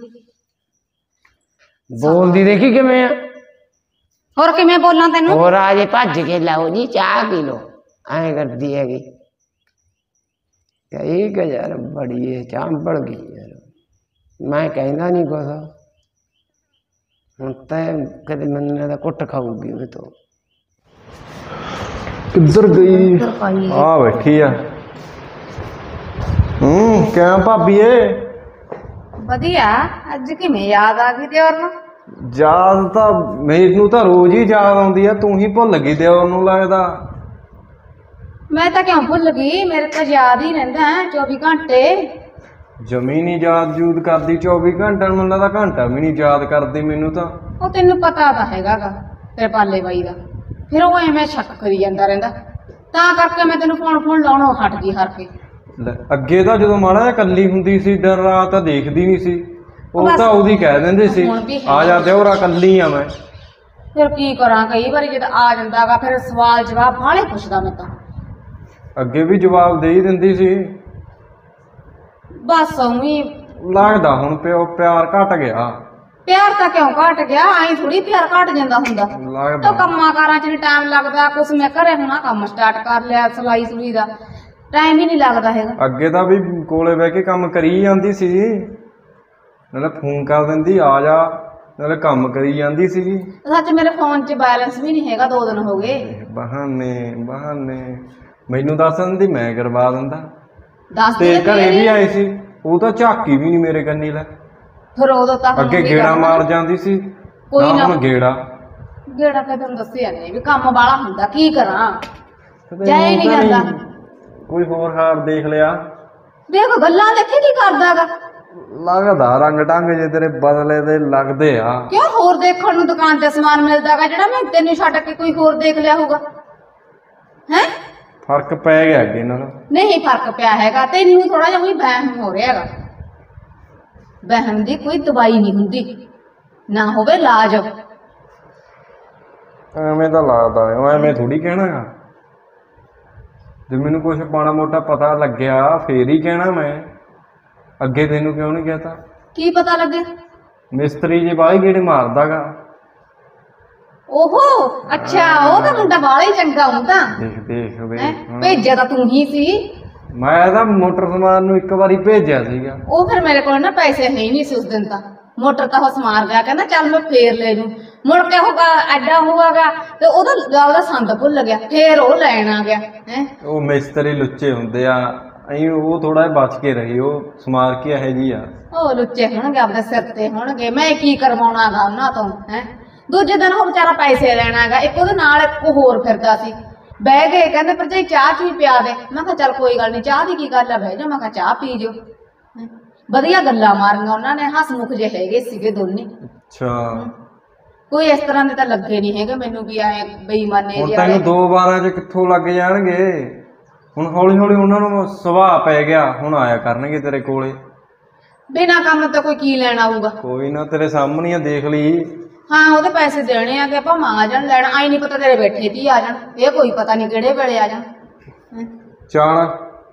ਬੋਲਦੀ ਦੇਖੀ ਕਿਵੇਂ ਆ? ਹੋਰ ਕਿਵੇਂ ਬੋਲਾਂ ਤੈਨੂੰ? ਹੋਰ ਆ ਜੇ ਭੱਜ ਕੇ ਲਾਓ ਜੀ ਚਾਹ ਪੀ ਲੋ, ਐਂ ਕਰਦੀ ਹੈਗੀ। ਕਈ ਕਿ ਯਾਰ ਬੜੀ ਇਹ ਚਾਂਪੜ ਗਈ ਯਾਰ। ਮੈਂ ਕਹਿੰਦਾ ਨਹੀਂ ਕੁਛ, ਹੁਣ ਤਾਂ ਕਦੇ ਮੈਨੂੰ ਦਾ ਕੁੱਟ ਖਾਊਗੀ ਉਹ ਤੋਂ। ਕਿੱਧਰ ਗਈ? ਆ ਬੈਠੀ ਆ। ਕਿਵੇਂ ਭਾਬੀਏ? ਵਧੀਆ। ਅੱਜ ਕਿਵੇਂ ਯਾਦ ਆ ਗਈ ਤੇ ਹੋਰ ਨੂੰ? ਯਾਦ ਤਾਂ ਮੈਨੂੰ ਤਾਂ ਰੋਜ਼ ਹੀ ਯਾਦ ਆਉਂਦੀ ਆ, ਤੂੰ ਹੀ ਭੁੱਲ ਗਈ ਤੇ ਉਹਨੂੰ ਲੱਗਦਾ। ਮੈਂ ਤਾਂ ਕਿਉਂ ਭੁੱਲ ਗਈ, ਮੇਰੇ ਤਾਂ ਯਾਦ ਹੀ ਰਹਿੰਦਾ 24 ਘੰਟੇ। ਜਮੀ ਨਹੀਂ ਯਾਦ ਜੂਦ ਕਰਦੀ 24 ਘੰਟਿਆਂ ਨੂੰ, ਮੈਨੂੰ ਲੱਗਦਾ ਘੰਟਾ ਵੀ ਨਹੀਂ ਯਾਦ ਕਰਦੀ ਮੈਨੂੰ ਤਾਂ। ਉਹ ਤੈਨੂੰ ਪਤਾ ਤਾਂ ਹੈਗਾਗਾ ਤੇਰੇ ਪਾਲੇ ਬਾਈ ਦਾ, ਫਿਰ ਉਹ ਐਵੇਂ ਸ਼ੱਕ ਕਰੀ ਜਾਂਦਾ ਰਹਿੰਦਾ, ਤਾਂ ਕਰਕੇ ਮੈਂ ਤੈਨੂੰ ਫੋਨ ਲਾਉਣੋਂ ਹਟ ਗਈ ਹਰ ਕੇ। ਅੱਗੇ ਤਾਂ ਜਦੋਂ ਮਾੜਾ ਜਿਹਾ ਇਕੱਲੀ ਹੁੰਦੀ ਸੀ ਦਿਨ ਰਾਤ ਤਾਂ ਦੇਖਦੀ ਨਹੀਂ ਸੀ, ਉਹ ਤਾਂ ਉਹਦੀ ਕਹਿ ਦਿੰਦੇ ਸੀ ਆ ਜਾ ਦਿਓਰਾ ਇਕੱਲੀ ਆ ਮੈਂ। ਫਿਰ ਕੀ ਕਰਾਂ, ਕਈ ਵਾਰੀ ਜਦ ਆ ਜਾਂਦਾਗਾ ਫਿਰ ਸਵਾਲ ਜਵਾਬ ਬਾਹਲੇ ਪੁੱਛਦਾ ਮੈਂ ਤਾਂ। ਅੱਗੇ ਵੀ ਜਵਾਬ ਦੇ ਹੀ ਦਿੰਦੀ ਸੀ। ਬਸ ਉਵੇਂ ਲੱਗਦਾ ਹੁਣ ਪਿਆਰ ਘਟ ਗਿਆ। ਪਿਆਰ ਤਾਂ ਕਿਉਂ ਘਟ ਗਿਆ, ਐਂ ਥੋੜੀ ਪਿਆਰ ਘਟ ਜਾਂਦਾ ਹੁੰਦਾ। ਲੱਗਦਾ ਤਾਂ ਕੰਮਾਂ ਕਾਰਾਂ 'ਚ ਨਹੀਂ ਟਾਈਮ ਲੱਗਦਾ, ਕੁਛ ਮੈਂ ਘਰੇ ਹੁਣਾ ਕੰਮ ਸਟਾਰਟ ਕਰ ਲਿਆ, ਸਲਾਈ ਸਲੂਈ ਦਾ ਟਾਈਮ ਹੀ ਨਹੀਂ ਲੱਗਦਾ ਹੈਗਾ। ਅੱਗੇ ਤਾਂ ਵੀ ਕੋਲੇ ਬਹਿ ਕੇ ਕੰਮ ਕਰੀ ਜਾਂਦੀ ਸੀ, ਨਾਲੇ ਫੋਨ ਕਰ ਦਿੰਦੀ ਆ ਜਾ, ਨਾਲੇ ਕੰਮ ਕਰੀ ਜਾਂਦੀ ਸੀ। ਸੱਚ ਮੇਰੇ ਫੋਨ 'ਚ ਬੈਲੈਂਸ ਵੀ ਨਹੀਂ ਹੈਗਾ, 2 ਦਿਨ ਹੋ ਗਏ। ਬਹਾਨੇ ਮੈਨੂੰ ਦੱਸ ਦਿੰਦੀ, ਮੈਂ ਕਰਵਾ ਦਿੰਦਾ। ਦੱਸ ਤੇ ਘਰੇ ਵੀ ਆਏ ਸੀ, ਉਹ ਤਾਂ ਝਾਕੀ ਵੀ ਨਹੀਂ ਮੇਰੇ ਕੰਨੀ ਲੈ। ਫਿਰ ਉਦੋਂ ਤਾਂ ਅੱਗੇ ਗੇੜਾ ਮਾਰ ਜਾਂਦੀ ਸੀ, ਕੋਈ ਨਾ ਹੁਣ ਗੇੜਾ ਫਿਰ ਤੈਨੂੰ ਦੱਸਿਆ ਨਹੀਂ ਵੀ ਕੰਮ ਵਾਲਾ ਹੁੰਦਾ, ਕੀ ਕਰਾਂ ਜਾਏ ਨਹੀਂ ਜਾਂਦਾ। ਕੋਈ ਹੋਰ ਹਾਰ ਦੇਖ ਲਿਆ, ਦੇਖ ਗੱਲਾਂ ਦੇਖੇ ਕੀ ਕਰਦਾਗਾ। ਲੱਗਦਾ ਰੰਗ ਢੰਗ ਜੇ ਤੇਰੇ ਬਦਲੇ ਦੇ ਲੱਗਦੇ ਆ। ਕਿਉਂ ਹੋਰ ਦੇਖਣ ਨੂੰ ਦੁਕਾਨ ਤੇ ਸਮਾਨ ਮਿਲਦਾਗਾ ਜਿਹੜਾ ਮੈਂ ਤੈਨੂੰ ਛੱਡ ਕੇ ਕੋਈ ਹੋਰ ਦੇਖ ਲਿਆ ਹੋਊਗਾ ਹੈ? ਫਰਕ ਪੈ ਗਿਆ ਅੱਗੇ ਨਾਲ। ਨਹੀਂ ਫਰਕ ਪਿਆ ਹੈਗਾ, ਤੈਨੂੰ ਥੋੜਾ ਜਿਹਾ ਵੀ ਵਹਿਮ ਹੋ ਰਿਹਾ ਹੈਗਾ। ਵਹਿਮ ਦੀ ਕੋਈ ਦਵਾਈ ਨਹੀਂ ਹੁੰਦੀ, ਨਾ ਹੋਵੇ ਇਲਾਜ। ਐਵੇਂ ਤਾਂ ਲੱਗਦਾ ਐਵੇਂ ਥੋੜੀ ਕਹਿਣਾਗਾ, ਜੇ ਮੈਨੂੰ ਕੁਛ ਮਾੜਾ ਮੋਟਾ ਪਤਾ ਲੱਗਿਆ ਫੇਰ ਹੀ ਕਹਿਣਾ ਮੈਂ। ਅੱਗੇ ਤੈਨੂੰ ਕਿਉਂ ਨਹੀਂ ਕਹਤਾ? ਕੀ ਪਤਾ ਲੱਗੇ? ਮਿਸਤਰੀ ਜੇ ਬਾਹਲੀ ਗੇੜੇ ਮਾਰਦਾਗਾ। ਓਹੋ ਅੱਛਾ, ਉਹ ਤਾਂ ਮੁੰਡਾ ਬਾਹਲਾ ਹੀ ਚੰਗਾ ਹੁੰਦਾ। ਦੇਖ ਭੇਜਿਆ ਤਾਂ ਤੂੰ ਹੀ ਸੀ। ਮੈਂ ਤਾਂ ਮੋਟਰ ਸਮਾਨ ਨੂੰ ਇੱਕ ਵਾਰੀ ਭੇਜਿਆ ਸੀਗਾ। ਉਹ ਫਿਰ ਮੇਰੇ ਕੋਲ ਨਾ ਪੈਸੇ ਹੈ ਹੀ ਨਹੀਂ ਸੀ ਉਸ ਦਿਨ, ਤਾਂ ਮੋਟਰ ਤਾਂ ਉਹ ਸਮਾਰ ਗਿਆ, ਕਹਿੰਦਾ ਚੱਲ ਮੈਂ ਫੇਰ ਲੈ ਜੂ। ਮੁੜ ਕੇ ਹੋਗਾ ਐਡਾ ਹੋਵਾਗਾ ਤੇ ਉਹਦਾ ਸੰਦ ਭੁੱਲ ਗਿਆ, ਫੇਰ ਉਹ ਲੈਣ ਆ ਗਿਆ ਹੈ। ਉਹ ਮਿਸਤਰੀ ਲੁੱਚੇ ਹੁੰਦੇ ਆ, ਉਹ ਥੋੜਾ ਜਿਹਾ ਬਚ ਕੇ ਰਹੀ, ਉਹ ਸਮਾਰ ਕੇ ਇਹੋ ਜੀ ਆ। ਉਹ ਲੁੱਚੇ ਹੋਣਗੇ, ਆਪਦੇ ਸਿਰ ਤੇ ਹੋਣਗੇ, ਮੈਂ ਕੀ ਕਰਵਾਉਣਾਗਾ ਉਹਨਾਂ ਤੋਂ ਹੈ। ਦੂਜੇ ਦਿਨ ਉਹ ਵਿਚਾਰਾ ਪੈਸੇ ਲੈਣਾਗਾ, ਇੱਕ ਉਹਦੇ ਨਾਲ ਇੱਕ ਹੋਰ ਫਿਰਦਾ ਸੀ। ਬਹਿ ਗਏ, ਕਹਿੰਦੇ ਭਰਜਾਈ ਚਾਹ ਚ ਵੀ ਪਿਆ ਦੇ। ਮੈਂ ਕਿਹਾ ਚੱਲ ਕੋਈ ਗੱਲ ਨਹੀਂ, ਚਾਹ ਦੀ ਕੀ ਗੱਲ ਆ, ਬਹਿ ਜਾ। ਮੈਂ ਕਿਹਾ ਚਾਹ ਪੀ ਜੋ। ਵਧੀਆ ਗੱਲਾਂ ਮਾਰੀਆਂ ਉਹਨਾਂ ਨੇ, ਹਸਮੁਖ ਜੇ ਹੈਗੇ ਸੀਗੇ ਦੋਨੇ। ਅੱਛਾ, ਕੋਈ ਇਸ ਤਰ੍ਹਾਂ ਦੇ ਤਾਂ ਲੱਗੇ ਨਹੀਂ ਹੈਗੇ ਮੈਨੂੰ ਵੀ ਆਏ ਬੇਈਮਾਨੇ। ਹੁਣ ਤੈਨੂੰ 2 ਵਾਰਾਂ ਚ ਕਿੱਥੋਂ ਲੱਗ ਜਾਣਗੇ? ਹੁਣ ਹੌਲੀ ਹੌਲੀ ਉਹਨਾਂ ਨੂੰ ਸੁਭਾਅ ਪੈ ਗਿਆ, ਹੁਣ ਆਇਆ ਕਰਨਗੇ ਤੇਰੇ ਕੋਲੇ। ਬਿਨਾਂ ਕੰਮ ਤਾਂ ਕੋਈ ਕੀ ਲੈਣ ਆਊਗਾ? ਕੋਈ ਨਾ, ਤੇਰੇ ਸਾਹਮਣੇ ਦੇਖ ਲਈ। ਹਾਂ, ਉਹਦੇ ਪੈਸੇ ਦੇਣੇ ਆ ਕਿ ਆਪਾਂ ਆ ਜਾਣ ਲੈਣ, ਆਈ ਨਹੀਂ ਪਤਾ ਤੇਰੇ ਬੈਠੇ ਤੀ ਆ ਜਾਣ, ਇਹ ਕੋਈ ਪਤਾ ਨਹੀਂ ਕਿਹੜੇ ਵੇਲੇ ਆ ਜਾਣ। ਚਾਹ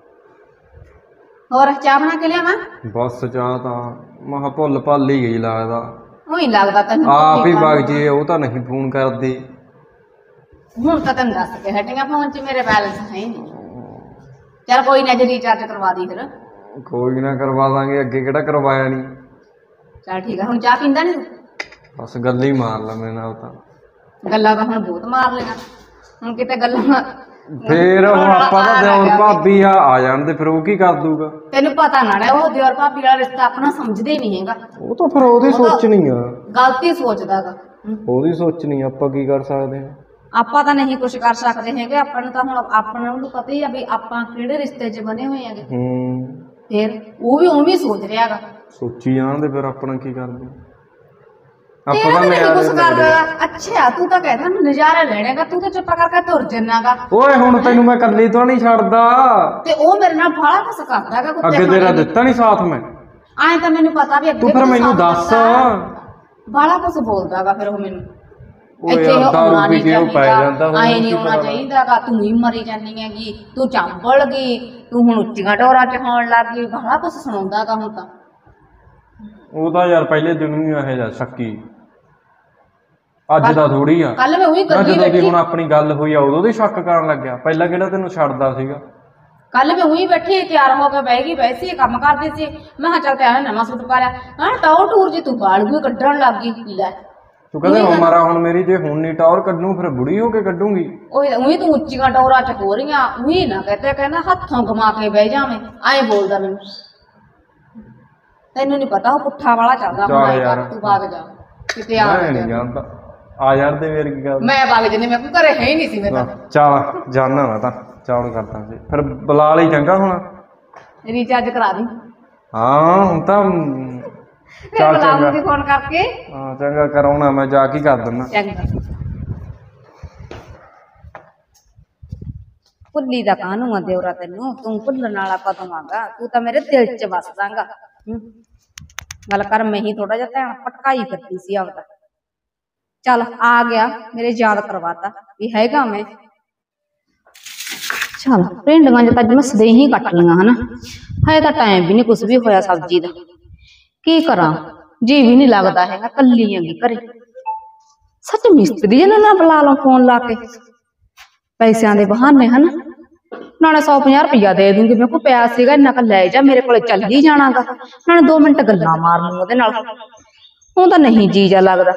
ਹੋਰ ਚਾਹ ਬਣਾ ਕੇ ਲਿਆਵਾਂ? ਬਸ ਚਾਹ ਤਾਂ ਮਹਾ ਭੁੱਲ ਭੱਲ ਹੀ ਗਈ ਲੱਗਦਾ। ਉਹੀ ਲੱਗਦਾ ਤੈਨੂੰ ਆਪ ਹੀ ਵਗ ਜੀ, ਉਹ ਤਾਂ ਨਹੀਂ ਫੋਨ ਕਰਦੀ। ਹੁਣ ਤਾਂ ਤੈਨੂੰ ਦੱਸ ਕੇ ਹਟੀਆਂ, ਫੋਨ 'ਚ ਮੇਰੇ ਬੈਲੈਂਸ ਹੈ ਨਹੀਂ। ਚੱਲ ਕੋਈ ਨਾ, ਜੇ ਰੀਚਾਰਜ ਕਰਵਾ ਦੀ ਫਿਰ। ਕੋਈ ਨਾ ਕਰਵਾ ਦਾਂਗੇ, ਅੱਗੇ ਕਿਹੜਾ ਕਰਵਾਇਆ ਨਹੀਂ। ਚੱਲ ਠੀਕ ਆ, ਹੁਣ ਚਾਹ ਪੀਂਦਾ ਨਹੀਂ? ਬਸ ਗੱਲ ਹੀ ਮਾਰ ਲਾ ਮੇਰੇ ਨਾਲ ਤਾਂ। ਗੱਲਾਂ ਤਾਂ ਹੁਣ ਬਹੁਤ ਮਾਰ ਲਈਆਂ, ਹੁਣ ਕਿਤੇ ਗੱਲਾਂ ਫੇਰ ਹੁਣ ਆਪਾਂ ਤਾਂ ਦਿਓਰ ਭਾਬੀ ਆ ਜਾਣ ਤੇ ਫਿਰ ਉਹ ਕੀ ਕਰ ਦੂਗਾ? ਤੈਨੂੰ ਪਤਾ ਨਾ ਉਹ ਦਿਓਰ ਭਾਬੀ ਵਾਲਾ ਰਿਸ਼ਤਾ ਆਪਣਾ ਸਮਝਦੇ ਹੀ ਨਹੀਂ ਹੈਗਾ। ਉਹ ਤਾਂ ਫਿਰ ਉਹਦੀ ਸੋਚਣੀ ਆ, ਗਲਤੀ ਸੋਚਦਾਗਾ। ਉਹਦੀ ਸੋਚਣੀ, ਆਪਾਂ ਕੀ ਕਰ ਸਕਦੇ ਆ? ਆਪਾਂ ਤਾਂ ਨਹੀਂ ਕੁਝ ਕਰ ਸਕਦੇ ਹੈਗੇ। ਆਪਾਂ ਨੂੰ ਤਾਂ ਹੁਣ ਆਪਣਾ ਨੂੰ ਪਤਾ ਹੀ ਆ ਵੀ ਆਪਾਂ ਕਿਹੜੇ ਰਿਸ਼ਤੇ 'ਚ ਬਣੇ ਹੋਏ ਹੈਗੇ। ਫਿਰ ਉਹ ਵੀ ਉਵੇਂ ਸੋਚ ਰਿਹਾ ਹੈਗਾ। ਸੋਚੀ ਜਾਣਦੇ, ਫਿਰ ਆਪਣਾ ਕੀ ਕਰਦੇ? ਆਪਾਂ ਤਾਂ ਨਹੀਂ ਕੁਝ ਕਰਦਾ। ਅੱਛਾ, ਤੂੰ ਤਾਂ ਕਹਿੰਦਾ ਮੈਂ ਨਜ਼ਾਰਾ ਲੈਣਾਗਾ, ਤੂੰ ਤਾਂ ਚੁੱਪ ਕਰਕੇ ਤੁਰ ਜੰਨਾਗਾ। ਓਏ ਹੁਣ ਤੈਨੂੰ ਮੈਂ ਇਕੱਲੀ ਤੋਂ ਨਹੀਂ ਛੱਡਦਾ, ਤੇ ਉਹ ਮੇਰੇ ਨਾਲ ਬਾਹਲਾ ਕੁਛ ਕਰਦਾਗਾ। ਅੱਗੇ ਤੇਰਾ ਦਿੱਤਾ ਨਹੀਂ ਸਾਥ ਮੈਂ। ਆਏ ਤਾਂ ਮੈਨੂੰ ਪਤਾ ਵੀ ਅੱਗੇ ਤੂੰ ਫਿਰ ਮੈਨੂੰ ਦੱਸ। ਬਾਹਲਾ ਕੁਛ ਬੋਲਦਾਗਾ ਫਿਰ ਉਹ ਮੈਨੂੰ। ਇੱਥੇ ਆਉਣਾ ਨਹੀਂ ਚਾਹੀਦਾ, ਆਏ ਨਹੀਂ ਆਉਣਾ ਚਾਹੀਦਾਗਾ, ਤੂੰ ਹੀ ਮਰੀ ਜਾਂਦੀ ਹੈਗੀ, ਤੂੰ ਚੰਬਲ ਗਈ, ਤੂੰ ਹੁਣ ਉੱਚੀਆਂ ਢੋਰਾਂ 'ਚ ਹੋਣ ਲੱਗ ਗਈ, ਬਾਹਲਾ ਕੁਛ ਸੁਣਾਉਂਦਾਗਾ ਹੁਣ ਤਾਂ। ਉਹ ਤਾਂ ਯਾਰ ਪਹਿਲੇ ਦਿਨ ਹੀ ਇਹੋ ਜਿਹਾ ਸ਼ੱਕੀ, ਅੱਜ ਦਾ ਥੋੜੀ ਆ। ਕੱਲ ਮੈਂ ਉਹੀ ਕਰਦੀ ਜਦੋਂ ਦੀ ਹੁਣ ਆਪਣੀ ਗੱਲ ਹੋਈ ਆ ਉਦੋਂ ਦੀ ਸ਼ੱਕ ਕਰਨ ਲੱਗਿਆ, ਪਹਿਲਾਂ ਕਿਹੜਾ ਤੈਨੂੰ ਛੱਡਦਾ ਸੀਗਾ? ਕੱਲ ਮੈਂ ਉਹੀ ਬੈਠੀ ਤਿਆਰ ਹੋ ਕੇ ਬਹਿ ਗਈ, ਵੈਸੇ ਕੰਮ ਕਰਦੀ ਸੀ। ਮੈਂ ਕਿਹਾ ਚੱਲ ਤਿਆਰ ਨਵਾਂ ਸੂਟ ਪਾ ਲਿਆ, ਹਾਂ ਟੌਰ ਟੂਰ ਜੀ ਤੂੰ ਗਾਲ ਵੀ ਕੱਢਣ ਲੱਗ ਗਈ। ਲੈ ਤੂੰ ਕਹਿੰਦੇ ਮਾਰਾ ਹੁਣ ਮੇਰੀ ਜੇ ਹੁਣ ਨਹੀਂ ਟੌਰ ਕੱਢੂ ਫਿਰ ਬੁੜੀ ਹੋ ਕੇ ਕੱਢੂਗੀ। ਉਹੀ ਤੂੰ ਉੱਚੀਆਂ ਟੌਰਾਂ 'ਚ ਹੋ ਰਹੀਆਂ, ਉਹੀ ਨਾ ਕਹਿੰਦਾ ਹੱਥੋਂ ਘੁਮਾ ਕੇ ਬਹਿ ਜਾਵੇਂ, ਐਂ ਬੋਲਦਾ ਮੈਨੂੰ। ਤੈਨੂੰ ਨਹੀਂ ਪਤਾ ਉਹ ਪੁੱਠਾ ਵਾਲਾ ਚੱਲਦਾ। ਚੱਲ ਯਾਰ ਤੂੰ ਭਾਗ ਜਾ। ਕਿਤੇ ਆ ਮੈਂ ਨਹੀਂ ਜਾਂਦਾ ਆ ਯਾਰ ਤੇ ਮੇਰੀ ਕੀ ਗੱਲ ਮੈਂ ਵਗ ਜਨੇ ਮੈਂ ਘਰੇ ਹੈ ਹੀ ਨਹੀਂ ਸੀ ਮੈਂ ਤਾਂ ਚੱਲ ਜਾਣਾ ਮੈਂ ਤਾਂ ਚਾਲ ਕਰਦਾ ਸੀ ਫਿਰ ਬੁਲਾ ਲਈ ਚੰਗਾ ਹੁਣ ਰੀਚਾਰਜ ਕਰਾ ਦੀ ਹਾਂ ਹੁਣ ਤਾਂ ਫਿਰ ਚੱਲ ਬੁਲਾਉਂਗੀ ਚੰਗਾ ਫੋਨ ਕਰਕੇ ਹਾਂ ਚੰਗਾ ਕਰਾਉਣਾ ਮੈਂ ਜਾ ਕੇ ਕਰ ਦਿੰਦਾ ਚੰਗਾ ਭੁੱਲੀ ਦਾ ਕਾਹਨੂੰ ਆ ਦਿਉਰਾ ਤੈਨੂੰ ਤੂੰ ਭੁੱਲਣ ਵਾਲਾ ਕਦੋਂ ਆਗਾ ਤੂੰ ਤਾਂ ਮੇਰੇ ਦਿਲ 'ਚ ਵਸਦਾਂਗਾ ਗੱਲ ਕਰ ਮੈਂ ਹੀ ਥੋੜਾ ਜਿਹਾ ਧਿਆਨ ਭਟਕਾਈ ਕਰਦੀ ਸੀ ਆਪਦਾ ਚੱਲ ਆ ਗਿਆ ਮੇਰੇ ਯਾਦ ਕਰਵਾਤਾ ਵੀ ਹੈਗਾ ਮੈਂ ਚੱਲ ਭਿੰਡੀਆਂ ਚ ਤਾਂ ਅੱਜ ਮੈਂ ਸਦੇਹੀ ਕੱਟ ਲਈਆਂ ਹਨਾ ਹਜੇ ਤਾਂ ਟਾਈਮ ਵੀ ਨਹੀਂ ਕੁਛ ਵੀ ਹੋਇਆ ਸਬਜ਼ੀ ਦਾ ਕੀ ਕਰਾਂ ਜੀ ਵੀ ਨਹੀਂ ਲੱਗਦਾ ਹੈਗਾ ਕੱਲੀ ਆਂਗੀ ਘਰੇ ਸੱਚ ਮਿਸਤਰੀ ਇਹਨਾਂ ਨਾਲ ਬੁਲਾ ਲਓ ਫੋਨ ਲਾ ਕੇ ਪੈਸਿਆਂ ਦੇ ਬਹਾਨੇ ਹਨਾ ਨਾਲੇ 150 ਰੁਪਇਆ ਦੇ ਦੂੰਗੀ ਮੇਰੇ ਕੋਲ ਪਿਆ ਸੀਗਾ ਇੰਨਾ ਕੁ ਲੈ ਜਾ ਮੇਰੇ ਕੋਲੇ ਚੱਲ ਹੀ ਜਾਣਾਗਾ ਨਾਲੇ 2 ਮਿੰਟ ਗੱਲਾਂ ਮਾਰ ਲੂੰ ਉਹਦੇ ਨਾਲ ਹੁਣ ਤਾਂ ਨਹੀਂ ਜੀ ਜਾ ਲੱਗਦਾ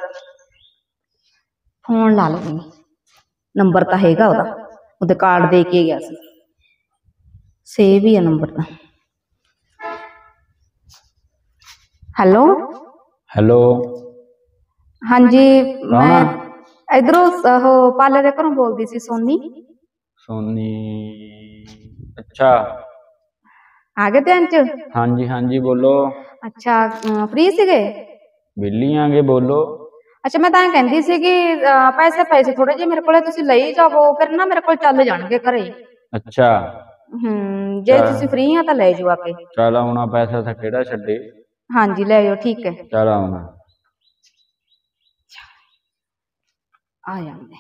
ਫੋਨ ਲਾ ਲਵਾਂਗੀ ਨੰਬਰ ਤਾਂ ਹੈਗਾ ਉਹਦੇ ਕਾਰਡ ਦੇ ਕੇ ਗਿਆ ਸੀ ਸੇਵ ਹੀ ਆ ਨੰਬਰ ਤਾਂ ਹੈਲੋ ਹੈਲੋ ਹਾਂਜੀ ਮੈਂ ਇਧਰੋਂ ਉਹ ਪਾਲੇ ਦੇ ਘਰੋਂ ਬੋਲਦੀ ਸੀ ਸੋਨੀ ਅੱਛਾ ਆ ਗਏ ਧਿਆਨ ਚ ਹਾਂਜੀ ਹਾਂਜੀ ਬੋਲੋ ਅੱਛਾ ਫ੍ਰੀ ਸੀਗੇ ਵਿਹਲੀ ਆਂਗੇ ਬੋਲੋ ਅੱਛਾ ਮੈਂ ਤਾਂ ਕਹਿੰਦੀ ਸੀ ਕਿ ਪੈਸੇ ਥੋੜੇ ਜਿਹੇ ਮੇਰੇ ਕੋਲੇ ਤੁਸੀਂ ਲਈ ਜਾਵੋ ਫਿਰ ਨਾ ਮੇਰੇ ਕੋਲ ਚੱਲ ਜਾਣਗੇ ਘਰੇ ਅੱਛਾ ਜੇ ਤੁਸੀਂ ਫ੍ਰੀ ਆ ਤਾਂ ਲੈ ਜਾਓ ਆ ਕੇ ਚੱਲ ਆਉਣਾ ਪੈਸਾ ਤਾਂ ਕਿਹੜਾ ਛੱਡੇ ਹਾਂਜੀ ਲੈ ਜਾਓ ਠੀਕ ਹੈ ਚੱਲ ਆਉਣਾ ਆ ਜਾਂਦੇ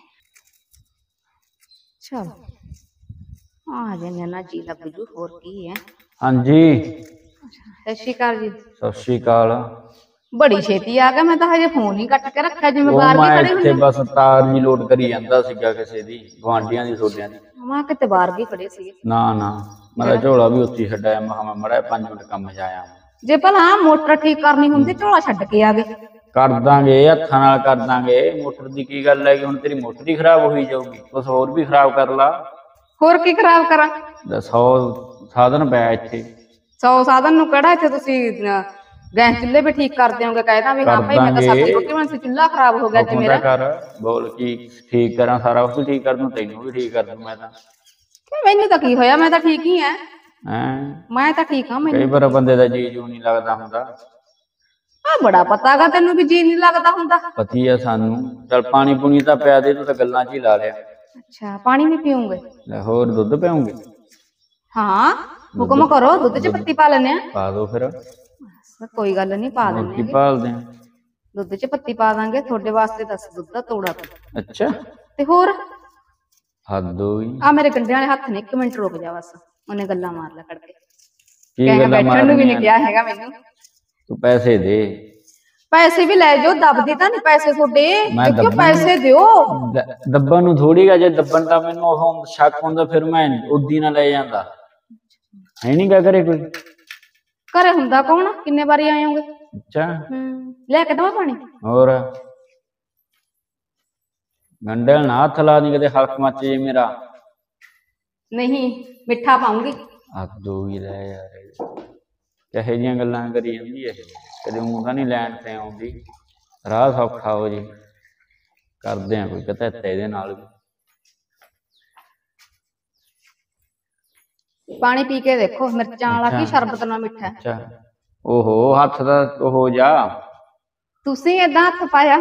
ਚਲ ਆ ਜਾਂਦੇ ਨਾ ਜੀ ਲੱਗ ਜੂ ਹੋਰ ਕੀ ਹੈ ਹਾਂਜੀ ਸਤਿ ਸ਼੍ਰੀ ਅਕਾਲ ਜੀ ਸਤਿ ਸ਼੍ਰੀ ਅਕਾਲ ਬੜੀ ਛੇਤੀ ਆ ਗਿਆ ਮੈਂ ਤਾਂ ਹਜੇ ਫੋਨ ਹੀ ਕੱਟ ਕੇ ਰੱਖਿਆ ਜਿਵੇਂ ਉਹ ਬਾਹਰ ਮੈਂ ਵੀ ਖੜੇ ਇੱਥੇ ਹੁੰਦੇ ਬਸ ਤਾਰ ਜੀ ਲੋਡ ਕਰੀ ਜਾਂਦਾ ਸੀਗਾ ਕਿਸੇ ਦੀ ਗੁਆਂਢੀਆਂ ਦੀ ਸੋਡਿਆਂ ਦੀ ਮੈਂ ਕਿਤੇ ਬਾਹਰ ਵੀ ਖੜੇ ਸੀਗੇ ਨਾ ਮੇਰਾ ਝੋਲਾ ਵੀ ਉੱਥੇ ਛੱਡਿਆ ਮੈਂ ਮੜਾ 5 ਮਿੰਟ ਕੰਮ ਜਾਇਆ ਜੇ ਭਲਾ ਮੋਟਰ ਠੀਕ ਕਰਨੀ ਹੁੰਦੀ ਝੋਲਾ ਛੱਡ ਕੇ ਆ ਗਏ ਕਰ ਦਾਂਗੇ ਹੱਥਾਂ ਨਾਲ ਕਰ ਦਾਂਗੇ ਮੋਟਰ ਦੀ ਕੀ ਗੱਲ ਹੈ ਕਿ ਹੁਣ ਤੇਰੀ ਮੋਟਰ ਹੀ ਖਰਾਬ ਹੋਈ ਜਾਊਗੀ ਕੁਛ ਹੋਰ ਵੀ ਖਰਾਬ ਕਰ ਲਾ ਹੋਰ ਕੀ ਖਰਾਬ ਕਰਾਂ 100 ਸਾਧਨ ਪਿਆ ਇੱਥੇ 100 ਸਾਧਨ ਨੂੰ ਕਿਹੜਾ ਇੱਥੇ ਤੁਸੀਂ ਗੈਸ ਚੁੱਲ੍ਹੇ ਵੀ ਠੀਕ ਕਰ ਦਿਓਗੇ ਕਹਿਦਾ ਵੀ ਹਾਂ ਭਾਈ ਮੈਂ ਤਾਂ ਸਬਜ਼ੀ ਰੋਟੀ ਬਣਾਉਣੀ ਸੀ ਚੁੱਲ੍ਹਾ ਖਰਾਬ ਹੋ ਗਿਆ ਅੱਜ ਮੇਰਾ ਕਰ ਬੋਲ ਕੀ ਠੀਕ ਕਰਾਂ ਸਾਰਾ ਕੁਝ ਠੀਕ ਕਰ ਦੂੰ ਤੈਨੂੰ ਵੀ ਠੀਕ ਕਰ ਦੂੰ ਮੈਂ ਤਾਂ ਮੈਨੂੰ ਤਾਂ ਕੀ ਹੋਇਆ ਮੈਂ ਤਾਂ ਠੀਕ ਹੀ ਆ ਹੈਂ ਮੈਂ ਤਾਂ ਠੀਕ ਹਾਂ ਕਈ ਮੈਨੂੰ ਵਾਰ ਬੰਦੇ ਦਾ ਜੀ ਜੂ ਨਹੀਂ ਲੱਗਦਾ ਹੁੰਦਾ ਆ ਬੜਾ ਪਤਾਗਾ ਤੈਨੂੰ ਵੀ ਜੀ ਨਹੀਂ ਲੱਗਦਾ ਹੁੰਦਾ ਪਤੀ ਆ ਸਾਨੂੰ ਚੱਲ ਪਾਣੀ ਪੂਣੀ ਤਾਂ ਪਿਆ ਦੇ ਤੂੰ ਤਾਂ ਗੱਲਾਂ 'ਚ ਹੀ ਲਾ ਲਿਆ ਅੱਛਾ ਪਾਣੀ ਵੀ ਪੀਉਂਗੇ ਲੈ ਹੋਰ ਦੁੱਧ ਪਿਆਉਂਗੇ ਹਾਂ ਹੁਕਮ ਕਰੋ ਦੁੱਧ 'ਚ ਪੱਤੀ ਪਾ ਲੈਣੇ ਆ ਪਾ ਦੋ ਫਿਰ ਕੋਈ ਗੱਲ ਨਹੀਂ ਪਾ ਹੋਰ ਕੀ ਦਿੰਦੇ ਭਾਲਦੇ ਆ ਦੁੱਧ 'ਚ ਪੱਤੀ ਪਾ ਦਾਂਗੇ ਤੁਹਾਡੇ ਵਾਸਤੇ ਦੱਸ ਦੁੱਧ ਦਾ ਤੋੜਾ ਅੱਛਾ ਤੇ ਹੋਰ ਹੱਦ ਹੋਈ ਆ ਮੇਰੇ ਗੰਢਿਆਂ ਵਾਲੇ ਹੱਥ ਨੇ 1 ਮਿੰਟ ਰੁਕ ਜਾ ਬਸ ਉਹਨੇ ਗੱਲਾਂ ਮਾਰ ਲੈ ਕਰਕੇ ਕੀ ਕਹਿੰਦਾ ਗੱਲਾਂ ਬੈਠਣ ਨੂੰ ਵੀ ਨਹੀਂ ਮਾਰਨੀਆਂ ਕਿਹਾ ਹੈਗਾ ਮੈਨੂੰ ਤੂੰ ਪੈਸੇ ਦੇ ਪੈਸੇ ਵੀ ਲੈ ਜਾਓ ਦੱਬਦੀ ਤਾਂ ਨਹੀਂ ਪੈਸੇ ਤੁਹਾਡੇ ਮੈਂ ਕਿਉਂ ਦੱਬਣ ਪੈਸੇ ਦਿਓ ਦੱਬਣ ਨੂੰ ਥੋੜੀ ਗਾ ਜੇ ਦੱਬਣ ਦਾ ਮੈਨੂੰ ਉਹ ਸ਼ੱਕ ਹੁੰਦਾ ਫਿਰ ਮੈਂ ਉਦੀ ਨਾ ਲੈ ਜਾਂਦਾ ਹੈ ਨਹੀਂ ਗਾ ਕਰੇ ਕੋਈ ਘਰੇ ਹੁੰਦਾ ਕੌਣ ਕਿੰਨੇ ਵਾਰੀ ਆਏ ਹੋਗੇ ਅੱਛਾ ਲੈ ਕੇ ਦਵਾ ਪਾਣੀ ਹੋਰ ਗੰਡਲ ਨਾ ਹੱਥ ਲਾ ਦੀ ਕਦੇ ਹਲਕ ਮੱਚ ਜੇ ਮੇਰਾ ਨਹੀਂ ਮਿੱਠਾ ਪਾਉਂਗੀ ਹੱਥ ਦੋ ਹੀ ਲੈ ਯਾਰ ਕਹੇ ਜੀਆਂ ਗੱਲਾਂ ਕਰੀ ਜਾਂਦੀ ਹੈ ਕਦੇ ਊਂ ਤਾਂ ਨਹੀਂ ਲੈਣ ਤੇ ਆਉਂਦੀ ਰਾਹ ਸੌਖਾ ਹੋ ਜੀ ਕਰਦੇ ਆ ਕੋਈ ਕਹਤਾ ਇਹਦੇ ਨਾਲ ਵੀ ਪਾਣੀ ਪੀ ਕੇ ਦੇਖੋ ਮਿਰਚਾਂ ਵਾਲਾ ਕੀ ਸ਼ਰਬਤ ਨਾਲ ਮਿੱਠਾ ਹੈ। ਅੱਛਾ ਓਹੋ ਹੱਥ ਦਾ ਉਹ ਜਾ ਤੁਸੀਂ ਏਦਾਂ ਹੱਥ ਪਾਇਆ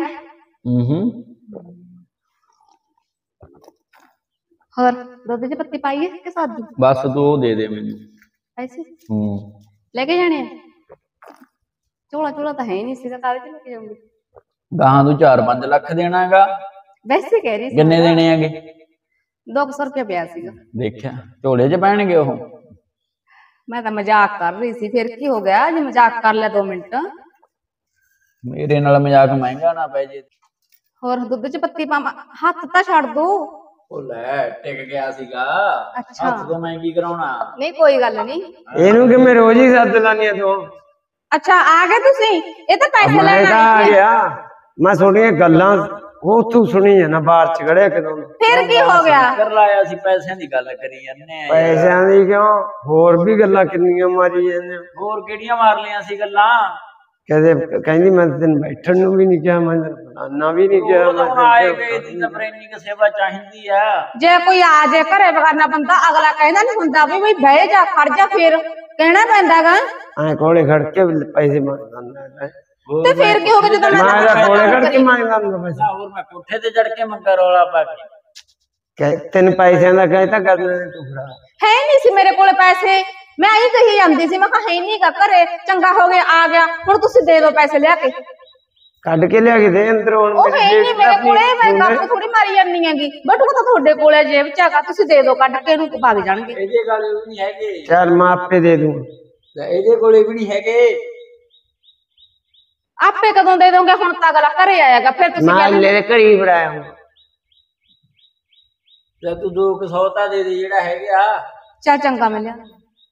ਹੋਰ ਦੁੱਧ 'ਚ ਪੱਤੀ ਪਾਈਏ ਕਿ ਸਾਦੀ ਬਸ ਤੂੰ ਉਹ ਦੇ ਦੇ ਮੈਨੂੰ ਪੈਸੇ ਲੈ ਕੇ ਜਾਣੇ ਆ ਝੋਲਾ ਤਾਂ ਹੈ ਨਹੀਂ ਸੀਗਾ ਕਾਹਦੇ 'ਚ ਲੈ ਕੇ ਜਾਊਂਗੀ ਗਾਹਾਂ ਤੂੰ 4-5 ਲੱਖ ਦੇਣਾ ਹੈਗਾ ਵੈਸੇ ਕਹਿ ਰਹੀ ਸੀ ਕਿੰਨੇ ਦੇਣੇ ਹੈਗੇ 200 ਰੁਪਇਆ ਪਿਆ ਸੀਗਾ ਦੇਖਿਆ ਝੋਲੇ 'ਚ ਪੈਣਗੇ ਉਹ ਮੈਂ ਤਾਂ ਮਜ਼ਾਕ ਕਰ ਰਹੀ ਸੀ ਫਿਰ ਕੀ ਹੋ ਗਿਆ ਜੇ ਮਜ਼ਾਕ ਕਰ ਲਿਆ 2 ਮਿੰਟ ਮੇਰੇ ਨਾਲ ਮਜ਼ਾਕ ਮਹਿੰਗਾ ਨਾ ਪੈ ਜੇ ਹੋਰ ਦੁੱਧ 'ਚ ਪੱਤੀ ਪਾਵਾਂ ਹੱਥ ਤਾਂ ਛੱਡ ਦੋ ਉਹ ਲੈ ਟਿਕ ਗਿਆ ਸੀਗਾ ਅੱਛਾ ਹੱਥ ਤੋਂ ਮੈਂ ਕੀ ਕਰਾਉਣਾ ਨਹੀਂ ਕੋਈ ਗੱਲ ਨਹੀਂ ਇਹਨੂੰ ਕਿ ਮੈਂ ਰੋਜ਼ ਹੀ ਸੱਦ ਲਾਨੀ ਆ ਤੂੰ ਅੱਛਾ ਆ ਗਏ ਤੁਸੀਂ ਇਹ ਤਾਂ ਪੈਸੇ ਮੈਂ ਲੈਣ ਤਾਂ ਆ ਆਏ ਸੀ ਗਿਆ ਮੈਂ ਤੁਹਾਡੀਆਂ ਗੱਲਾਂ ਉਹ ਤੂੰ ਸੁਣੀ ਹੈ ਨਾ ਬਾਹਰ ਚ ਖੜਿਆ ਕਦੋਂ ਫਿਰ ਕੀ ਹੋ ਗਿਆ ਕਰ ਲਾਇਆ ਸੀ ਪੈਸਿਆਂ ਦੀ ਗੱਲ ਕਰੀ ਜਾਂਦੇ ਆ ਪੈਸਿਆਂ ਦੀ ਕਿਉਂ ਹੋਰ ਵੀ ਗੱਲਾਂ ਕਿੰਨੀਆਂ ਮਾਰੀ ਜਾਂਦੇ ਹੋ। ਹੋਰ ਕਿਹੜੀਆਂ ਮਾਰ ਲਿਆ ਸੀ ਗੱਲਾਂ ਕਹਿੰਦੀ ਮੈਂ ਤੈਨੂੰ ਬੈਠਣ ਨੂੰ ਵੀ ਨਹੀਂ ਕਿਹਾ, ਮੈਂ ਫਲਾਨਾ ਵੀ ਨਹੀਂ ਕਿਹਾ। ਉਹ ਤਾਂ ਆਏ ਗਏ ਦੀ ਤਾਂ ਫਿਰ ਇੰਨੀ ਕੁ ਸੇਵਾ ਚਾਹੀਦੀ ਆ। ਜੇ ਕੋਈ ਆ ਜੇ ਘਰੇ ਬਗਾਨਾ ਬੰਦਾ, ਅਗਲਾ ਕਹਿੰਦਾ ਨਹੀਂ ਹੁੰਦਾ ਵੀ ਬਈ ਬਹਿ ਜਾ ਖੜ ਜਾ, ਫਿਰ ਕਹਿਣਾ ਪੈਂਦਾਗਾ। ਐ ਕੋਲੇ ਖੜ ਕੇ ਪੈਸੇ ਮੰਗਦਾ ਤੇ ਫਿਰ ਕੀ ਹੋ ਗਿਆ ਜਦੋਂ ਮੈਂ ਕੋਲੇ ਖੜ ਕੇ ਮੰਗਦਾ ਪੈਸੇ? ਹੋਰ ਮੈਂ ਕੋਠੇ ਤੇ ਚੜ ਕੇ ਮੰਗਾ ਰੌਲਾ ਪਾ ਕੇ ਤੈਨੂੰ ਪੈਸਿਆਂ ਦਾ ਕਹਿ ਤਾਂ ਕਰਨਾ ਤੂੰ ਫੜਾ। ਹੈ ਨਹੀਂ ਸੀ ਮੇਰੇ ਕੋਲ ਪੈਸੇ, ਮੈਂ ਇਹੀ ਕਹੀ ਜਾਂਦੀ ਸੀ, ਮੈਂ ਕਿਹਾ ਹੈ ਨਹੀਂ ਗਾ ਘਰੇ, ਚੰਗਾ ਹੋ ਗਿਆ ਆ ਗਿਆ, ਹੁਣ ਤੁਸੀਂ ਦੇ ਦਿਓ ਪੈਸੇ ਲਿਆ ਕੇ। ਕੱਢ ਕੇ ਲਿਆ ਕੇ ਦੇ ਅੰਦਰੋਂ। ਉਹ ਹੈ ਨਹੀਂ ਮੇਰੇ ਕੋਲੇ, ਮੈਂ ਗੱਪ ਥੋੜੀ ਮਾਰੀ ਜਾਂਦੀ ਹੈਗੀ, ਬਟੂਆ ਤਾਂ ਤੁਹਾਡੇ ਕੋਲੇ ਜੇਬ ਚ ਹੈਗਾ, ਤੁਸੀਂ ਦੇ ਦਿਓ ਕੱਢ ਕੇ, ਇਹਨੂੰ ਭੱਗ ਜਾਣਗੇ। ਇਹਦੇ ਕੋਲੇ ਵੀ ਨਹੀਂ ਹੈਗੇ। ਚੱਲ ਮੈਂ ਆਪੇ ਦੇ ਦੂੰ। ਇਹਦੇ ਕੋਲੇ ਵੀ ਨਹੀਂ ਹੈਗੇ। ਆਪੇ ਕਦੋਂ ਦੇ ਦੋਗੇ? ਹੁਣ ਤਾਂ ਅਗਲਾ ਘਰੇ ਆਏਗਾ, ਫਿਰ ਤੁਸੀਂ ਮੈਂ ਲੈ ਘਰੀ ਫੜਾਇਆ ਹੂੰ। ਜੇ ਤੂੰ 200 ਤਾਂ ਦੇ ਦੇ ਜਿਹੜਾ ਹੈਗਾ। ਚੱਲ ਚੰਗਾ, ਮੈਂ ਲਿਆ,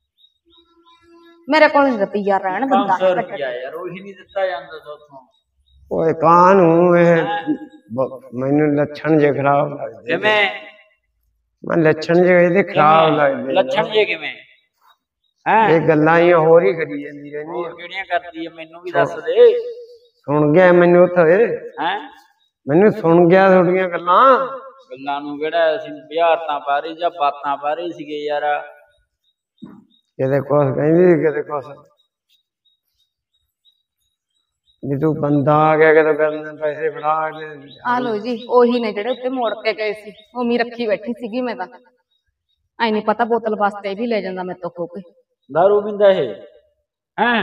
ਮੇਰੇ ਕੋਲ ਰੁਪਈਆ ਰਹਿਣ ਦਿੰਦਾ। 500 ਰੁਪਇਆ ਯਾਰ ਉਹੀ ਨਹੀਂ ਦਿੱਤਾ ਜਾਂਦਾ ਉੱਥੋਂ। ਓਏ ਕਾਹਨੂੰ ਇਹ ਮੈਨੂੰ ਲੱਛਣ ਜੇ ਖਰਾਬ ਲੱਗਦੇ। ਕਿਵੇਂ? ਮੈਂ ਲੱਛਣ ਜੇ ਇਹਦੇ ਖਰਾਬ ਲੱਗਦੇ। ਲੱਛਣ ਜੇ ਕਿਵੇਂ? ਹੈ ਇਹ ਗੱਲਾਂ ਹੀ ਹੋਰ ਹੀ ਕਰੀ ਜਾਂਦੀ ਰਹਿੰਦੀ ਆ। ਕਿਹੜੀਆਂ ਕਰਦੀ ਆ ਮੈਨੂੰ ਵੀ ਦੱਸ ਦੇ। ਸੁਣ ਗਿਆ ਮੈਨੂੰ ਉੱਥੇ, ਹੈ ਮੈਨੂੰ ਸੁਣ ਗਿਆ ਤੁਹਾਡੀਆਂ ਗੱਲਾਂ। ਗੱਲਾਂ ਨੂੰ ਕਿਹੜਾ ਅਸੀਂ ਬਿਹਾਰਤਾਂ ਪਾ ਰਹੀ ਜਾਂ ਬਾਤਾਂ ਪਾ ਰਹੀ ਸੀਗੇ ਯਾਰ। ਕਿਤੇ ਕੁਛ ਕਹਿੰਦੀ ਕਿਤੇ ਕੁਛ, ਵੀ ਤੂੰ ਬੰਦਾ ਆ ਗਿਆ ਕਿਤੇ ਕਹਿੰਦਾ ਪੈਸੇ ਫੜਾ। ਆ ਲੋ ਜੀ, ਉਹੀ ਨੇ ਜਿਹੜੇ ਉੱਤੇ ਮੋੜ ਕੇ ਗਏ ਸੀ, ਉਮੀ ਰੱਖੀ ਬੈਠੀ ਸੀਗੀ ਮੈਂ ਤਾਂ। ਐ ਨਹੀਂ ਪਤਾ ਬੋਤਲ ਵਾਸਤੇ ਵੀ ਲੈ ਜਾਂਦਾ ਮੇਰੇ ਤੋਂ ਖੋ ਕੇ। ਦਾਰੂ ਪੀਂਦਾ ਇਹ ਹੈ?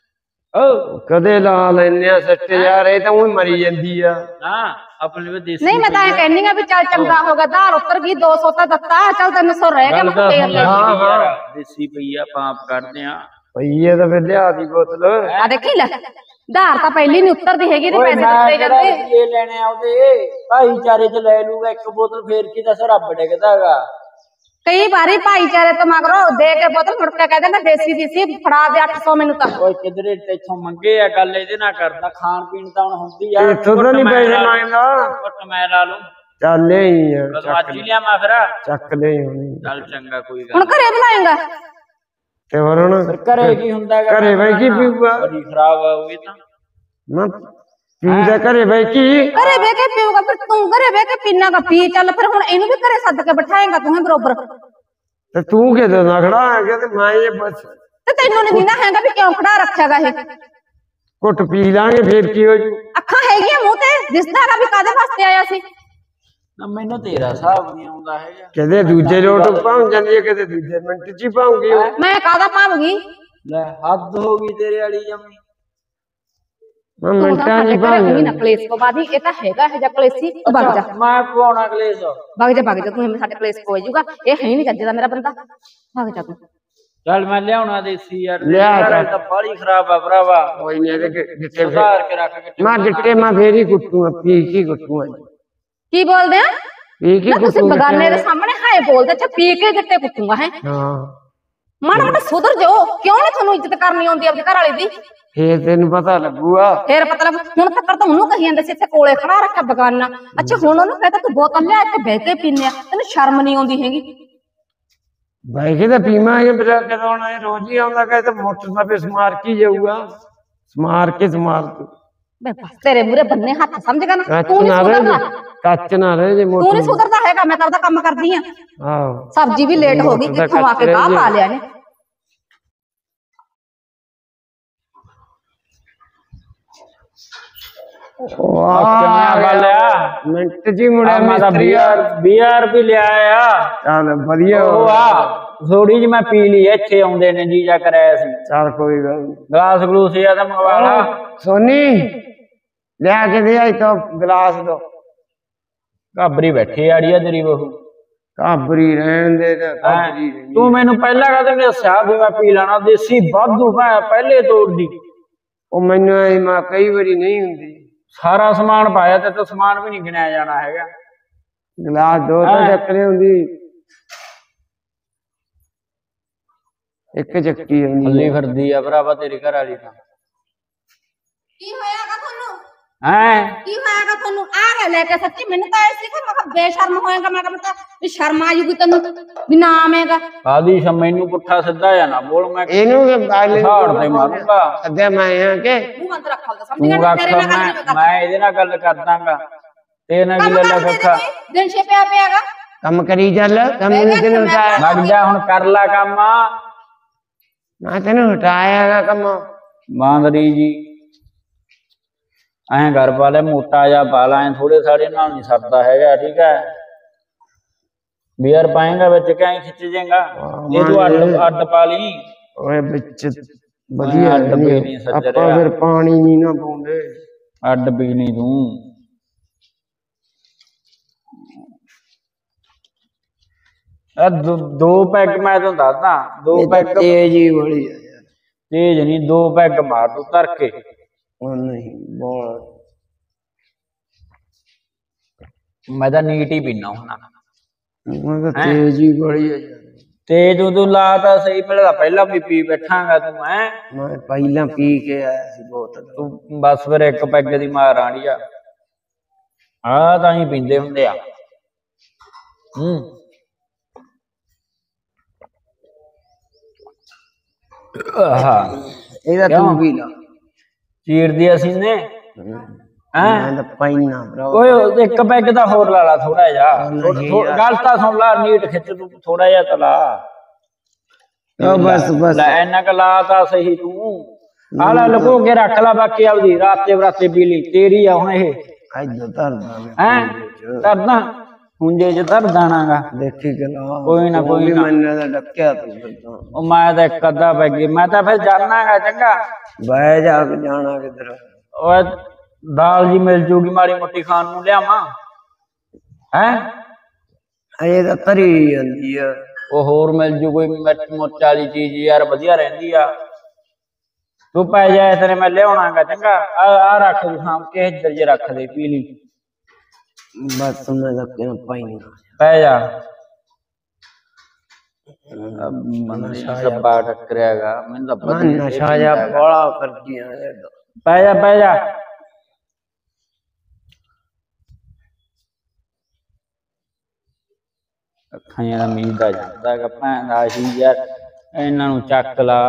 ਕਦੇ ਲਾ ਲੈਨੇ ਆ ਸੱਟ ਯਾਰ, ਇਹ ਤਾਂ ਉਹ ਮਰੀ ਜਾਂਦੀ ਆ। ਹਾਂ ਆਪਣੇ ਵੀ ਦੇਸੀ ਨਹੀਂ, ਮੈਂ ਤਾਂ ਇਹ ਕਹਿੰਨੀ ਆ ਵੀ ਚੱਲ ਚੰਗਾ ਹੋ ਗਿਆ, ਧਾਰ ਉੱਤਰ ਗਈ, 200 ਤਾਂ ਦਿੱਤਾ, ਚੱਲ 300 ਰਹਿ ਗਿਆ, ਮੈਂ ਫੇਰ ਲੈ ਹਾਂ ਦੇਸੀ ਪਈਆ ਪਾਪ ਕੱਢਦੇ ਆ। ਪਈਏ ਤਾਂ ਫਿਰ ਲਿਆ ਦੀ ਬੋਤਲ। ਆ ਦੇਖੀ ਲੈ, ਧਾਰ ਤਾਂ ਪਹਿਲੀ ਨਹੀਂ ਉੱਤਰਦੀ ਹੈਗੀ, ਤੇ ਪੈਸੇ ਦਿੱਤੇ ਜਾਂਦੇ। ਇਹ ਲੈਣੇ ਆ ਉਹਦੇ ਭਾਈਚਾਰੇ ਚ ਲੈ ਲੂਗਾ ਇੱਕ ਬੋਤਲ, ਫੇਰ ਕੀ ਦੱਸ ਰੱਬ ਡਿੱਗਦਾਗਾ। ਕਈ ਵਾਰੀ ਭਾਈਚਾਰੇ ਤੋਂ ਮਗਰੋਂ ਦੇ ਕੇ ਬੋਤਲ ਮੁੜ ਕੇ ਕਹਿੰਦੇ ਮੈਂ ਦੇਸੀ ਦੀ ਸੀ, ਫੜਾ ਦੇ 800 ਮੈਨੂੰ ਤਾਂ। ਓਏ ਕਿਧਰੇ ਇੱਥੋਂ ਮੰਗੇ ਆ, ਗੱਲ ਇਹਦੇ ਨਾਲ ਕਰਦਾ। ਖਾਣ ਪੀਣ ਤਾਂ ਹੁਣ ਹੁੰਦੀ ਆ। ਇੱਥੋਂ ਤਾਂ ਨਹੀਂ ਪੈਸੇ ਮੰਗਦਾ। ਘੁੱਟ ਮੈਂ ਲਾ ਲੂੰ। ਚੱਲ ਹੀ ਯਾਰ, ਅੱਜ ਹੀ ਲਿਆਵਾਂ ਫਿਰ। ਚੱਕ ਲੈ ਹੁਣ। ਚੱਲ ਚੰਗਾ ਕੋਈ ਗੱਲ ਹੁਣ ਘਰੇ ਬਣਾਏਗਾ ਤੇ ਹੋਰ ਹੁਣ ਫਿਰ ਘਰੇ ਕੀ ਹੁੰਦਾ? ਘਰੇ ਬੈ ਕੀ ਪੀਊਗਾ? ਬੜੀ ਖਰਾਬ ਆ ਉਹ ਤਾਂ। ਮੈਂ ਪੀਂਦਾ ਘਰੇ ਬੈ ਕੀ? ਘਰੇ ਬਹਿ ਕੇ ਪੀਊਗਾ, ਫਿਰ ਤੂੰ ਘਰੇ ਬਹਿ ਕੇ ਪੀਨਾਗਾ, ਪੀ ਚੱਲ ਫਿਰ। ਹੁਣ ਇਹਨੂੰ ਵੀ ਘਰੇ ਸੱਦ ਕੇ ਬਿਠਾਏਗਾ ਤੂੰ ਬਰੋਬਰ। ਤੇ ਤੂੰ ਕਿਦੋਂ ਨਾ ਖੜਾ ਆ ਗਿਆ ਤੇ ਮੈਂ ਇਹ ਬਸ। ਤੇ ਤੈਨੂੰ ਨਹੀਂ ਦਿੰਦਾ ਹੈਗਾ ਵੀ ਕਿਉਂ ਖੜਾ ਰੱਖਿਆਗਾ ਇਹ? ਘੁੱਟ ਪੀ ਲਾਂਗੇ ਫੇਰ ਕੀ ਹੋ ਜੂ? ਅੱਖਾਂ ਹੈਗੀਆਂ ਮੂੰਹ ਤੇ, ਦਿਸਦਾਗਾ ਵੀ ਕਾਹਦੇ ਵਾਸਤੇ ਆਇਆ ਸੀ। ਨਾ ਮੈਨੂੰ ਤੇਰਾ ਹਿਸਾਬ ਨਹੀਂ ਆਉਂਦਾ ਹੈਗਾ। ਕਦੇ ਦੂਜੇ ਲੋਟ ਪਹੁੰਚ ਜਾਂਦੀ ਹੈ, ਕਦੇ ਦੂਜੇ ਮਿੰਟ ਚ ਹੀ ਪਹੁੰਚੀ। ਮੈਂ ਕਾਹਦਾ ਭਾਵਗੀ? ਲੈ ਹੱਦ ਹੋ ਗਈ ਤੇਰੇ ਵਾਲੀ ਜੰਮੀ। ਮੈਂ ਮਿੰਟਾਂ ਨਹੀਂ ਭਾਵਗੀ ਨਾ ਕਲੇਸ਼ ਪਵਾ ਦੀ, ਇਹ ਤਾਂ ਹੈਗਾ ਇਹ ਜਿਹਾ ਕਲੇਸ਼ੀ। ਭੱਗ ਜਾ, ਮੈਂ ਪਵਾਉਣਾ ਕਲੇਸ਼। ਭੱਗ ਜਾ ਤੂੰ, ਸਾਡੇ ਕਲੇਸ਼ ਪਵਾ ਜਾਊਗਾ। ਇਹ ਹੈ ਨਹੀਂ ਚੱਜਦਾ ਮੇਰਾ ਬੰਦਾ, ਭੱਗ ਜਾ ਤੂੰ। ਚੱਲ ਮੈਂ ਲਿਆਉਣਾ ਦੇਸੀ ਯਾਰ। ਲਿਆ ਤਾਂ ਬਾਲੀ ਖਰਾਬ ਆ ਭਰਾਵਾ। ਕੋਈ ਨਹੀਂ ਇਹਦੇ ਗਿੱਟੇ ਸੁਧਾਰ ਕੇ ਰੱਖ ਕੇ। ਮੈਂ ਗਿੱਟੇ ਮੈਂ ਫੇਰ ਹੀ ਕੁੱਟੂਗਾ, ਪੀ ਕੀ ਕੁੱਟੂਗਾ? ਕੀ ਬੋਲਦੇ ਆ? ਪੀ ਕੀ ਤੁਸੀਂ ਬਗਾਨੇ ਦੇ ਸਾਹਮਣੇ ਹਾਏ ਬੋਲਦੇ, ਅੱਛਾ ਪੀ ਕੇ ਗਿੱਟੇ ਕੁੱਟੂਗਾ ਹੈ? ਹਾਂ ਮਾੜਾ ਮਾੜਾ ਸੁਧਰ ਜਾਓ, ਕਿਉਂ ਨਹੀਂ ਤੁਹਾਨੂੰ ਇੱਜ਼ਤ ਕਰਨੀ ਆਉਂਦੀ ਆਪਣੀ ਘਰ ਵਾਲੀ ਦੀ? ਫੇਰ ਤੈਨੂੰ ਪਤਾ ਲੱਗੂਗਾ। ਫੇਰ ਪਤਾ ਲੱਗ। ਹੁਣ ਤੱਕ ਤਾਂ ਉਹਨੂੰ ਕਹੀ ਜਾਂਦੇ ਸੀ ਇੱਥੇ ਕੋਲੇ ਖੜਾ ਰੱਖਿਆ ਬਗਾਨਾ। ਅੱਛਾ ਹੁਣ ਉਹਨੂੰ ਕਹਿੰਦਾ ਤੂੰ ਬੋਤਲ ਲਿਆ ਇੱਥੇ ਬਹਿ ਕੇ ਪੀਨੇ ਆ, ਤੈਨੂੰ ਸ਼ਰਮ ਨਹੀਂ ਆਉਂਦੀ ਹੈਗੀ? ਬਾਈ ਕਿਤੇ ਪੀਵਾਂਗੇ ਬਰਾ ਕਦੋਂ ਆਉਣਾ? ਰੋਜ਼ ਹੀ ਆਉਂਦਾ ਕਹੇ ਤਾਂ ਮੋਟਰ ਦਾ ਵੀ ਸਮਾਰ ਕੀ ਜਾਊਗਾ। ਸਮਾਰ ਤੂੰ ਬੇ ਬਸ ਤੇਰੇ ਮੂਰੇ ਬੰਨੇ ਹੱਥ ਸਮਝ ਗਾ ਨਾ, ਕੱਚ ਤੂੰ ਨਹੀਂ ਨਾ ਸੁਧਰਦਾ। ਰਹੇ, ਕੱਚ ਨਾ ਰਹੇ ਜੇ ਤੂੰ ਮੋਟਰ। ਨਹੀਂ ਸੁਧਰਦਾ ਹੈਗਾ, ਮੈਂ ਤਾਂ ਉਹਦਾ ਕੰਮ ਕਰਦੀ ਆ। ਆਹੋ ਸਬਜ਼ੀ ਵੀ ਲੇਟ ਹੋ ਗਈ, ਕਿੱਥੋਂ ਆ ਕੇ ਕਾਹ ਪਾ ਲਿਆ ਨੇ। ਮਿੰਟ ਜੀ ਮੁੜਿਆ ਮੈਂ ਤਾਂ 20 ਰੁਪਏ ਲਿਆ ਆ। ਚੱਲ ਵਧੀਆ ਉਹ ਆ ਥੋੜੀ ਜਿਹੀ ਮੈਂ ਪੀ ਲਈ, ਇੱਥੇ ਆਉਂਦੇ ਨੇ ਜੀਜਾ ਕਰਾਇਆ ਸੀ। ਚੱਲ ਕੋਈ ਗੱਲ ਨੀ। ਗਲਾਸ ਗਲੂਸ ਆ ਤਾਂ ਮੰਗਵਾ ਲਾ। ਸੋਨੀ ਲਿਆ ਕੇ ਦੇ ਆਈ ਤਾਂ ਗਲਾਸ ਦੋ। ਘਾਬਰੀ ਬੈਠੀ ਆੜੀਆ ਤੇਰੀ ਬਹੂ। ਕਾਬਰੀ ਰਹਿਣ ਦੇ ਤਾਂ ਕਾਬਰੀ ਰਹਿਣ। ਤੂੰ ਮੈਨੂੰ ਪਹਿਲਾਂ ਕਹਦੇ ਦੱਸਿਆ ਵੀ ਮੈਂ ਪੀ ਲੈਣਾ ਦੇਸੀ ਵਾਧੂ, ਮੈਂ ਪਹਿਲੇ ਤੋੜਦੀ। ਉਹ ਮੈਨੂੰ ਐ ਮੈਂ ਕਈ ਵਾਰੀ ਨਹੀਂ ਹੁੰਦੀ। ਸਾਰਾ ਸਮਾਨ ਪਾਇਆ ਤੇ ਸਮਾਨ ਵੀ ਨਹੀਂ ਗਿਣਿਆ ਜਾਣਾ ਹੈਗਾ। ਗਲਾਸ ਦੋ ਤਾਂ ਚੱਕਰੇ ਹੁੰਦੀ, ਇੱਕ ਚੱਕੀ ਹੁੰਦੀ। ਹੱਲੀ ਫਿਰਦੀ ਆ ਭਰਾਵਾ ਤੇਰੀ ਘਰ ਵਾਲੀ ਤਾਂ। ਕੀ ਹੋਇਆਗਾ ਤੁਹਾਨੂੰ? ਹੈ ਕੀ ਹੋਇਆਗਾ ਤੁਹਾਨੂੰ ਆ ਗਿਆ ਲੈ ਕੇ ਸੱਚੀ ਮੈਨੂੰ ਤਾਂ ਐਸੀ ਕਿ ਮੈਂ ਕਿਹਾ ਬੇਸ਼ਰਮ ਹੋਏਗਾ ਮੈਂ ਕਿਹਾ ਵੀ ਸ਼ਰਮ ਆ ਜੂਗੀ ਤੈਨੂੰ ਵੀ ਨਾ ਆਵੇਂਗਾ ਕਾਦੀ ਮੈਨੂੰ ਪੁੱਠਾ ਸਿੱਧਾ ਜਾਂ ਨਾ ਬੋਲ ਮੈਂ ਇਹਨੂੰ ਕਿ ਬਾਲੇ ਹਾੜ ਤੇ ਮਾਰੂੰਗਾ ਅੱਗੇ ਮੈਂ ਆ ਕੇ ਮੂੰਹ ਅੰਦਰ ਰੱਖ ਲਦਾ ਸਮਝ ਤੂੰ ਗਿਆ ਰੱਖ ਤੇਰੇ ਨਾਲ ਗੱਲ ਨਹੀਂ ਮੈਂ ਇਹਦੇ ਨਾਲ ਗੱਲ ਕਰ ਦਾਂਗਾ ਤੇ ਨਾ ਕੀ ਲੱਲਾ ਕੱਖਾ ਦਿਨ ਛੇ ਪਿਆਗਾ ਕੰਮ ਕਰੀ ਚੱਲ ਕੰਮ ਨਹੀਂ ਤੈਨੂੰ ਹਟਾਇਆ ਲੱਗ ਜਾ ਹੁਣ ਕਰ ਲੈ ਕੰਮ ਮੈਂ ਤੈਨੂੰ ਹਟਾਇਆਗਾ ਕੰਮ ਬਾਂਦਰੀ ਜੀ ਐਂ ਘਰ ਪਾ ਲੈ ਮੋਟਾ ਜਿਹਾ ਪਾ ਲੈ ਥੋੜੇ ਸਾੜੇ ਨਾਲ ਨਹੀਂ ਸਰਦਾ ਹੈਗਾ ਠੀਕ ਹੈ ਬੀਅਰ ਪਾਏਗਾ ਵਿੱਚ ਕਿਵੇਂ ਖਿੱਚ ਜਾਏਗਾ ਇਹ ਤੂੰ ਅੱਡ ਪਾ ਲਈ ਓਏ ਵਿੱਚ ਵਧੀਆ ਅੱਡ ਪੀ ਨਹੀਂ ਆਪਾਂ ਸੱਜਰਿਆ ਫਿਰ ਪਾਣੀ ਨਹੀਂ ਨਾ ਪਾਉਂਦੇ ਅੱਡ ਪੀ ਨਹੀਂ ਤੂੰ ਦੋ ਪੈਗ ਮੈਂ ਤੁਹਾਨੂੰ ਦੱਸਦਾ ਦੋ ਪੈਗ ਤੇਜ਼ ਹੀ ਬੜੀ ਆ ਯਾਰ ਤੇਜ ਨਹੀਂ ਦੋ ਪੈਗ ਮਾਰ ਤੂੰ ਧਰ ਕੇ ਉਹ ਨਹੀਂ ਬਹੁਤ ਮੈਂ ਤਾਂ ਨੀਟ ਹੀ ਪੀਣਾ ਹੁਣਾ ਮੈਂ ਤਾਂ ਤੇਜ਼ ਹੀ ਬੜੀ ਆ ਯਾਰ ਤੇ ਤੂੰ ਲਾ ਤਾਂ ਸਹੀ ਪਹਿਲਾਂ ਪਹਿਲਾਂ ਵੀ ਪੀ ਬੈਠਾਂਗਾ ਤੂੰ ਮੈਂ ਪਹਿਲਾਂ ਪੀ ਕੇ ਆਇਆ ਸੀ ਬਹੁਤ ਤੂੰ ਬਸ ਫਿਰ ਇੱਕ ਪੈਗ ਦੀ ਮਾਰ ਆਣੀ ਆ ਤਾਂ ਹੀ ਪੀਂਦੇ ਹੁੰਦੇ ਆ ਇਹਦਾ ਤੂੰ ਵੀ ਲਾ ਚੀਰਦੀ ਅਸੀਂ ਨੇ ਮੈਂ ਤਾਂ ਪੈਣਾ ਭਰਾ ਓਏ ਇੱਕ ਪੈਗ ਦਾ ਹੋਰ ਲਾ ਲਾ ਥੋੜਾ ਜਿਹਾ ਗੱਲ ਤਾਂ ਸੁਣ ਲਾ ਨੀਟ ਖਿੱਚ ਤੂੰ ਥੋੜਾ ਜਿਹਾ ਤਾਂ ਲਾ ਬਸ ਬਸ ਲੈ ਇੰਨਾ ਕ ਲਾ ਤਾਂ ਸਹੀ ਤੂੰ ਆ ਲੈ ਲੁਕੋ ਕੇ ਰੱਖ ਲਾ ਬਾਕੀ ਆਪਦੀ ਰਾਤੇ ਬਰਾਤੇ ਪੀ ਲਈ ਤੇਰੀ ਆ ਹੁਣ ਇਹ ਅੱਜ ਧਰਦਾ ਹੈ ਕਰਦਾ ਹੁੰਜੇ ਚ ਧਰ ਦਾਣਾਗਾ ਦੇਖੀ ਗਲਾ ਕੋਈ ਨਾ ਕੋਈ ਨਾ ਮੈਨੂੰ ਦਾ ਡੱਕਿਆ ਤੂੰ ਫਿਰ ਉਹ ਮੈਂ ਤਾਂ ਇੱਕ ਅੱਧਾ ਪੈਗੀ ਮੈਂ ਤਾਂ ਫਿਰ ਜਾਣਾਗਾ ਚੰਗਾ ਬਹਿ ਜਾ ਕੇ ਜਾਣਾ ਕਿੱਧਰ ਓਏ ਦਾਲ ਜੀ ਮਿਲ ਜੂਗੀ ਮਾੜੀ ਮੋਟੀ ਖਾਣ ਨੂੰ ਲਿਆਵਾਂ ਹੈ ਇਹ ਤਾਂ ਤਰੀ ਜਾਂਦੀ ਆ ਉਹ ਹੋਰ ਮਿਲ ਜੂ ਕੋਈ ਮਿਰਚ ਮੁਰਚ ਵਾਲੀ ਚੀਜ਼ ਯਾਰ ਵਧੀਆ ਰਹਿੰਦੀ ਆ ਤੂੰ ਪੈ ਜਾ ਤੇਰੇ ਮੈਂ ਲਿਆਉਣਾਗਾ ਚੰਗਾ ਆ ਰੱਖ ਤੂੰ ਸਾਂਭ ਕੇ ਇੱਧਰ ਜੇ ਰੱਖ ਦੇ ਪੀ ਲਈ ਬਸ ਮੈਂ ਤਾਂ ਕਿਉਂ ਪਾਈ ਪੈ ਜਾ ਨਸ਼ਾ ਟੱਕਰਿਆਗਾ ਮੈਨੂੰ ਤਾਂ ਪਤਾ ਨਸ਼ਾ ਜਾ ਬੜਾ ਕਰਦੀਆਂ ਪੈ ਜਾ ਪੈ ਜਾ ਅੱਖਾਂ ਦਾ ਮੀਂਹ ਦਾ ਜਾਂਦਾ ਗਾ ਭੈਣ ਦਾ ਸੀ ਯਾਰ ਇਹਨਾਂ ਨੂੰ ਚੱਕ ਲਾ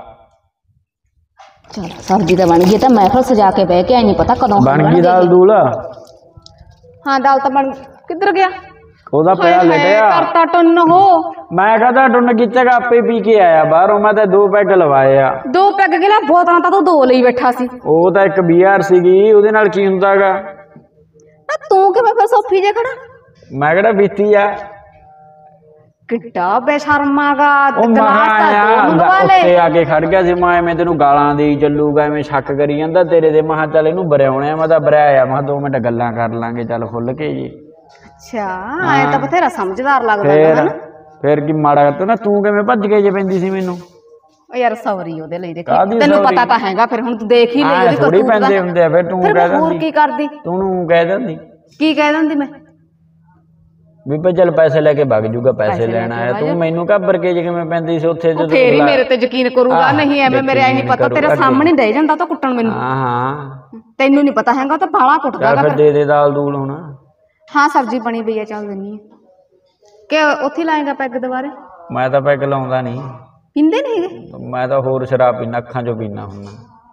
ਚਲ ਸਬਜ਼ੀ ਤਾਂ ਬਣ ਗਈ ਤਾਂ ਮੈਂ ਫਿਰ ਸਜਾ ਕੇ ਬਹਿ ਕੇ ਆਈ ਨਹੀਂ ਪਤਾ ਕਦੋਂ ਬਣ ਗਈ ਦਾਲ ਦੂਲ ਹਾਂ ਦਾਲ ਤਾਂ ਬਣ ਕਿੱਧਰ ਗਿਆ ਉਹਦਾ ਪਿਆ ਲਿਟਿਆ ਕਰਤਾ ਟੁੰਨ ਹੋ ਮੈਂ ਕਹਦਾ ਟੁੰਨ ਕੀਤੇਗਾ ਆਪੇ ਪੀ ਕੇ ਆਇਆ ਬਾਹਰੋਂ ਮੈਂ ਤਾਂ 2 ਪੈਗ ਲਵਾਏ ਆ 2 ਪੈਗ ਗਿਲਾ ਬੋਤਲਾਂ ਤਾਂ ਤੂੰ 2 ਲਈ ਬੈਠਾ ਸੀ ਉਹ ਤਾਂ ਇੱਕ ਬੀਆਰ ਸੀਗੀ ਉਹਦੇ ਨਾਲ ਕੀ ਹੁੰਦਾਗਾ ਤੂੰ ਕਿਵੇਂ ਫਿਰ ਸੋਫੀ ਜੇ ਖੜਾ ਮੈਂ ਕਿਹੜਾ ਪੀਤੀ ਆ ਕਿੱਡਾ ਬੇਸ਼ਰਮਾਗਾ ਉਹ ਮਹਾ ਉੱਤੇ ਆ ਕੇ ਖੜ ਗਿਆ ਸੀ ਮੈਂ ਐਵੇਂ ਤੈਨੂੰ ਗਾਲਾਂ ਦੇਈ ਚੱਲੂਗਾ ਐਵੇਂ ਸ਼ੱਕ ਕਰੀ ਜਾਂਦਾ ਤੇਰੇ ਦੇ ਮਹਾ ਚੱਲ ਇਹਨੂੰ ਬਰਿਆਉਣਿਆ ਮੈਂ ਤਾਂ ਬਰਿਆਇਆ ਮੈਂ 2 ਮਿੰਟ ਗੱਲਾਂ ਕਰ ਲਾਂਗੇ ਚੱਲ ਖੁੱਲ ਕੇ ਜੀ ਅੱਛਾ ਐ ਤਾਂ ਬਥੇਰਾ ਸਮਝਦਾਰ ਲੱਗਦਾ ਫੇਰ ਕੀ ਮਾੜਾ ਕਰਤਾ ਨਾ ਤੂੰ ਕਿਵੇਂ ਭੱਜ ਕੇ ਜੇ ਪੈਂਦੀ ਸੀ ਮੈਨੂੰ ਓ ਯਾਰ ਸੌਰੀ ਉਹਦੇ ਲਈ ਦੇਖ ਤੈਨੂੰ ਪਤਾ ਤਾਂ ਹੈਗਾ ਫਿਰ ਹੁਣ ਤੂੰ ਦੇਖ ਹੀ ਲਈ ਉਹਦੀ ਥੋੜੀ ਪੈਂਦੇ ਹੁੰਦੇ ਆ ਫਿਰ ਤੂੰ ਕਹਿ ਦਿੰਦੀ ਹੋਰ ਕੀ ਕਰਦੀ ਤੂੰ ਕਹਿ ਦਿੰਦੀ ਕੀ ਕਹਿ ਦਿੰਦੀ ਮੈਂ ਵੀ ਪਾ ਚੱਲ ਪੈਸੇ ਲੈ ਕੇ ਵਗ ਜੂਗਾ ਪੈਸੇ ਲੈਣ ਆਇਆ ਤੂੰ ਮੈਨੂੰ ਘੱਬਰ ਕੇ ਜਿਵੇਂ ਪੈਂਦੀ ਸੀ ਉੱਥੇ ਜਦੋਂ ਫੇਰ ਹੀ ਮੇਰੇ ਤੇ ਯਕੀਨ ਕਰੂਗਾ ਨਹੀਂ ਐਵੇਂ ਮੇਰੇ ਐ ਨਹੀਂ ਪਤਾ ਤੇਰੇ ਸਾਹਮਣੇ ਦੇ ਜਾਂਦਾ ਤਾਂ ਕੁੱਟਣ ਮੈਨੂੰ ਹਾਂ ਤੈਨੂੰ ਨਹੀਂ ਪਤਾ ਹੈਗਾ ਤਾਂ ਬਾਲਾ ਕੁੱਟਦਾਗਾ ਫਿਰ ਦੇ ਦੇ ਦਾਲ ਦੂਲ ਹੁਣ ਹਾਂ ਸਬਜ਼ੀ ਬਣੀ ਪਈ ਆ ਚੱਲ ਦਿੰਨੀ ਕਿ ਉੱਥੇ ਲਾਏਗਾ ਪੈਗ ਦੁਬਾਰੇ ਮੈਂ ਤਾਂ ਪੈਗ ਲਾਉਂਦਾ ਨਹੀਂ ਪੀਂਦੇ ਨਹੀਂ ਹੈਗੇ ਮੈਂ ਤਾਂ ਹੋਰ ਸ਼ਰਾਬ ਪੀਣਾ ਅੱਖਾਂ ਚੋਂ ਪੀਣਾ ਹੁੰਦਾ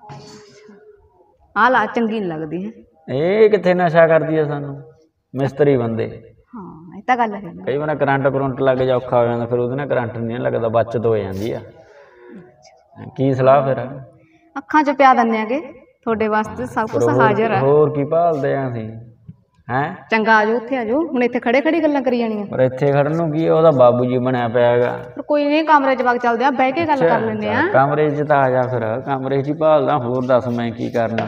ਆ ਲਾ ਚੰਗੀ ਨਹੀਂ ਲੱਗਦੀ ਹੈ ਇਹ ਕਿੱਥੇ ਨਸ਼ਾ ਕਰਦੀ ਆ ਸਾਨੂੰ ਮਿਸਤਰੀ ਬੰਦੇ ਹਾਂ ਇਹ ਤਾਂ ਗੱਲ ਹੈ ਕਈ ਵਾਰ ਕਰੰਟ ਲੱਗ ਜਾ ਔਖਾ ਹੋ ਜਾਂਦਾ ਫਿਰ ਉਹਦੇ ਨਾਲ ਕਰੰਟ ਨਹੀਂ ਲੱਗਦਾ ਬਚਤ ਹੋ ਜਾਂਦੀ ਆ ਕੀ ਸਲਾਹ ਫਿਰ ਅੱਖਾਂ 'ਚ ਪਿਆ ਦਿੰਦੇ ਆਗੇ ਤੁਹਾਡੇ ਵਾਸਤੇ ਸਭ ਕੁਝ ਹਾਜ਼ਰ ਆ ਹੋਰ ਕੀ ਭਾਲਦੇ ਆ ਅਸੀਂ ਹੈ ਚੰਗਾ ਆਜੋ ਉੱਥੇ ਆਜੋ ਹੁਣ ਇੱਥੇ ਖੜੇ ਖੜੀ ਗੱਲਾਂ ਕਰੀ ਜਾਣੀਆਂ ਪਰ ਇੱਥੇ ਖੜਨ ਨੂੰ ਕੀ ਉਹਦਾ ਬਾਬੂ ਜੀ ਬਣਿਆ ਪਿਆ ਹੈਗਾ ਪਰ ਕੋਈ ਨਹੀਂ ਕਮਰੇ 'ਚ ਵਗ ਚੱਲਦੇ ਆ ਬਹਿ ਕੇ ਗੱਲ ਕਰ ਲੈਂਦੇ ਆ ਕਮਰੇ 'ਚ ਤਾਂ ਆ ਜਾ ਫਿਰ ਕਮਰੇ 'ਚ ਹੀ ਭਾਲਦਾ ਹੋਰ ਦੱਸ ਮੈਂ ਕੀ ਕਰਨਾ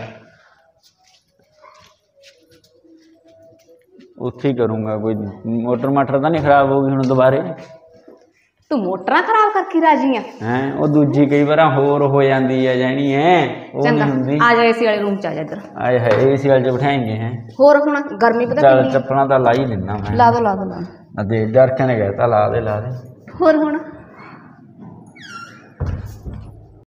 ਉੱਥੇ ਹੀ ਕਰੂੰਗਾ ਕੋਈ ਮੋਟਰ ਮਾਟਰ ਤਾਂ ਨਹੀਂ ਖਰਾਬ ਹੋ ਗਈ ਹੁਣ ਦੁਬਾਰੇ ਤੂੰ ਮੋਟਰਾਂ ਖਰਾਬ ਕਰਕੇ ਰਾਜੀ ਆ ਹੈ ਉਹ ਦੂਜੀ ਕਈ ਵਾਰ ਹੋਰ ਹੋ ਜਾਂਦੀ ਹੈ ਜਾਣੀ ਹੈ ਉਹ ਨਹੀਂ ਹੁੰਦੀ ਆ ਜਾ ਏਸੀ ਵਾਲੇ ਰੂਮ 'ਚ ਆ ਜਾ ਇੱਧਰ ਆਏ ਹਾਏ ਏਸੀ ਵਾਲੇ 'ਚ ਬਿਠਾਏਂਗੇ ਹੈ ਹੋਰ ਹੁਣ ਗਰਮੀ ਪਤਾ ਚੱਲ ਚੱਪਲਾਂ ਤਾਂ ਲਾ ਹੀ ਦਿੰਦਾ ਮੈਂ ਲਾ ਦੋ ਦੇ ਡਰਕੇ ਨੇ ਕਹਿਤਾ ਲਾ ਦੇ ਹੋਰ ਹੁਣ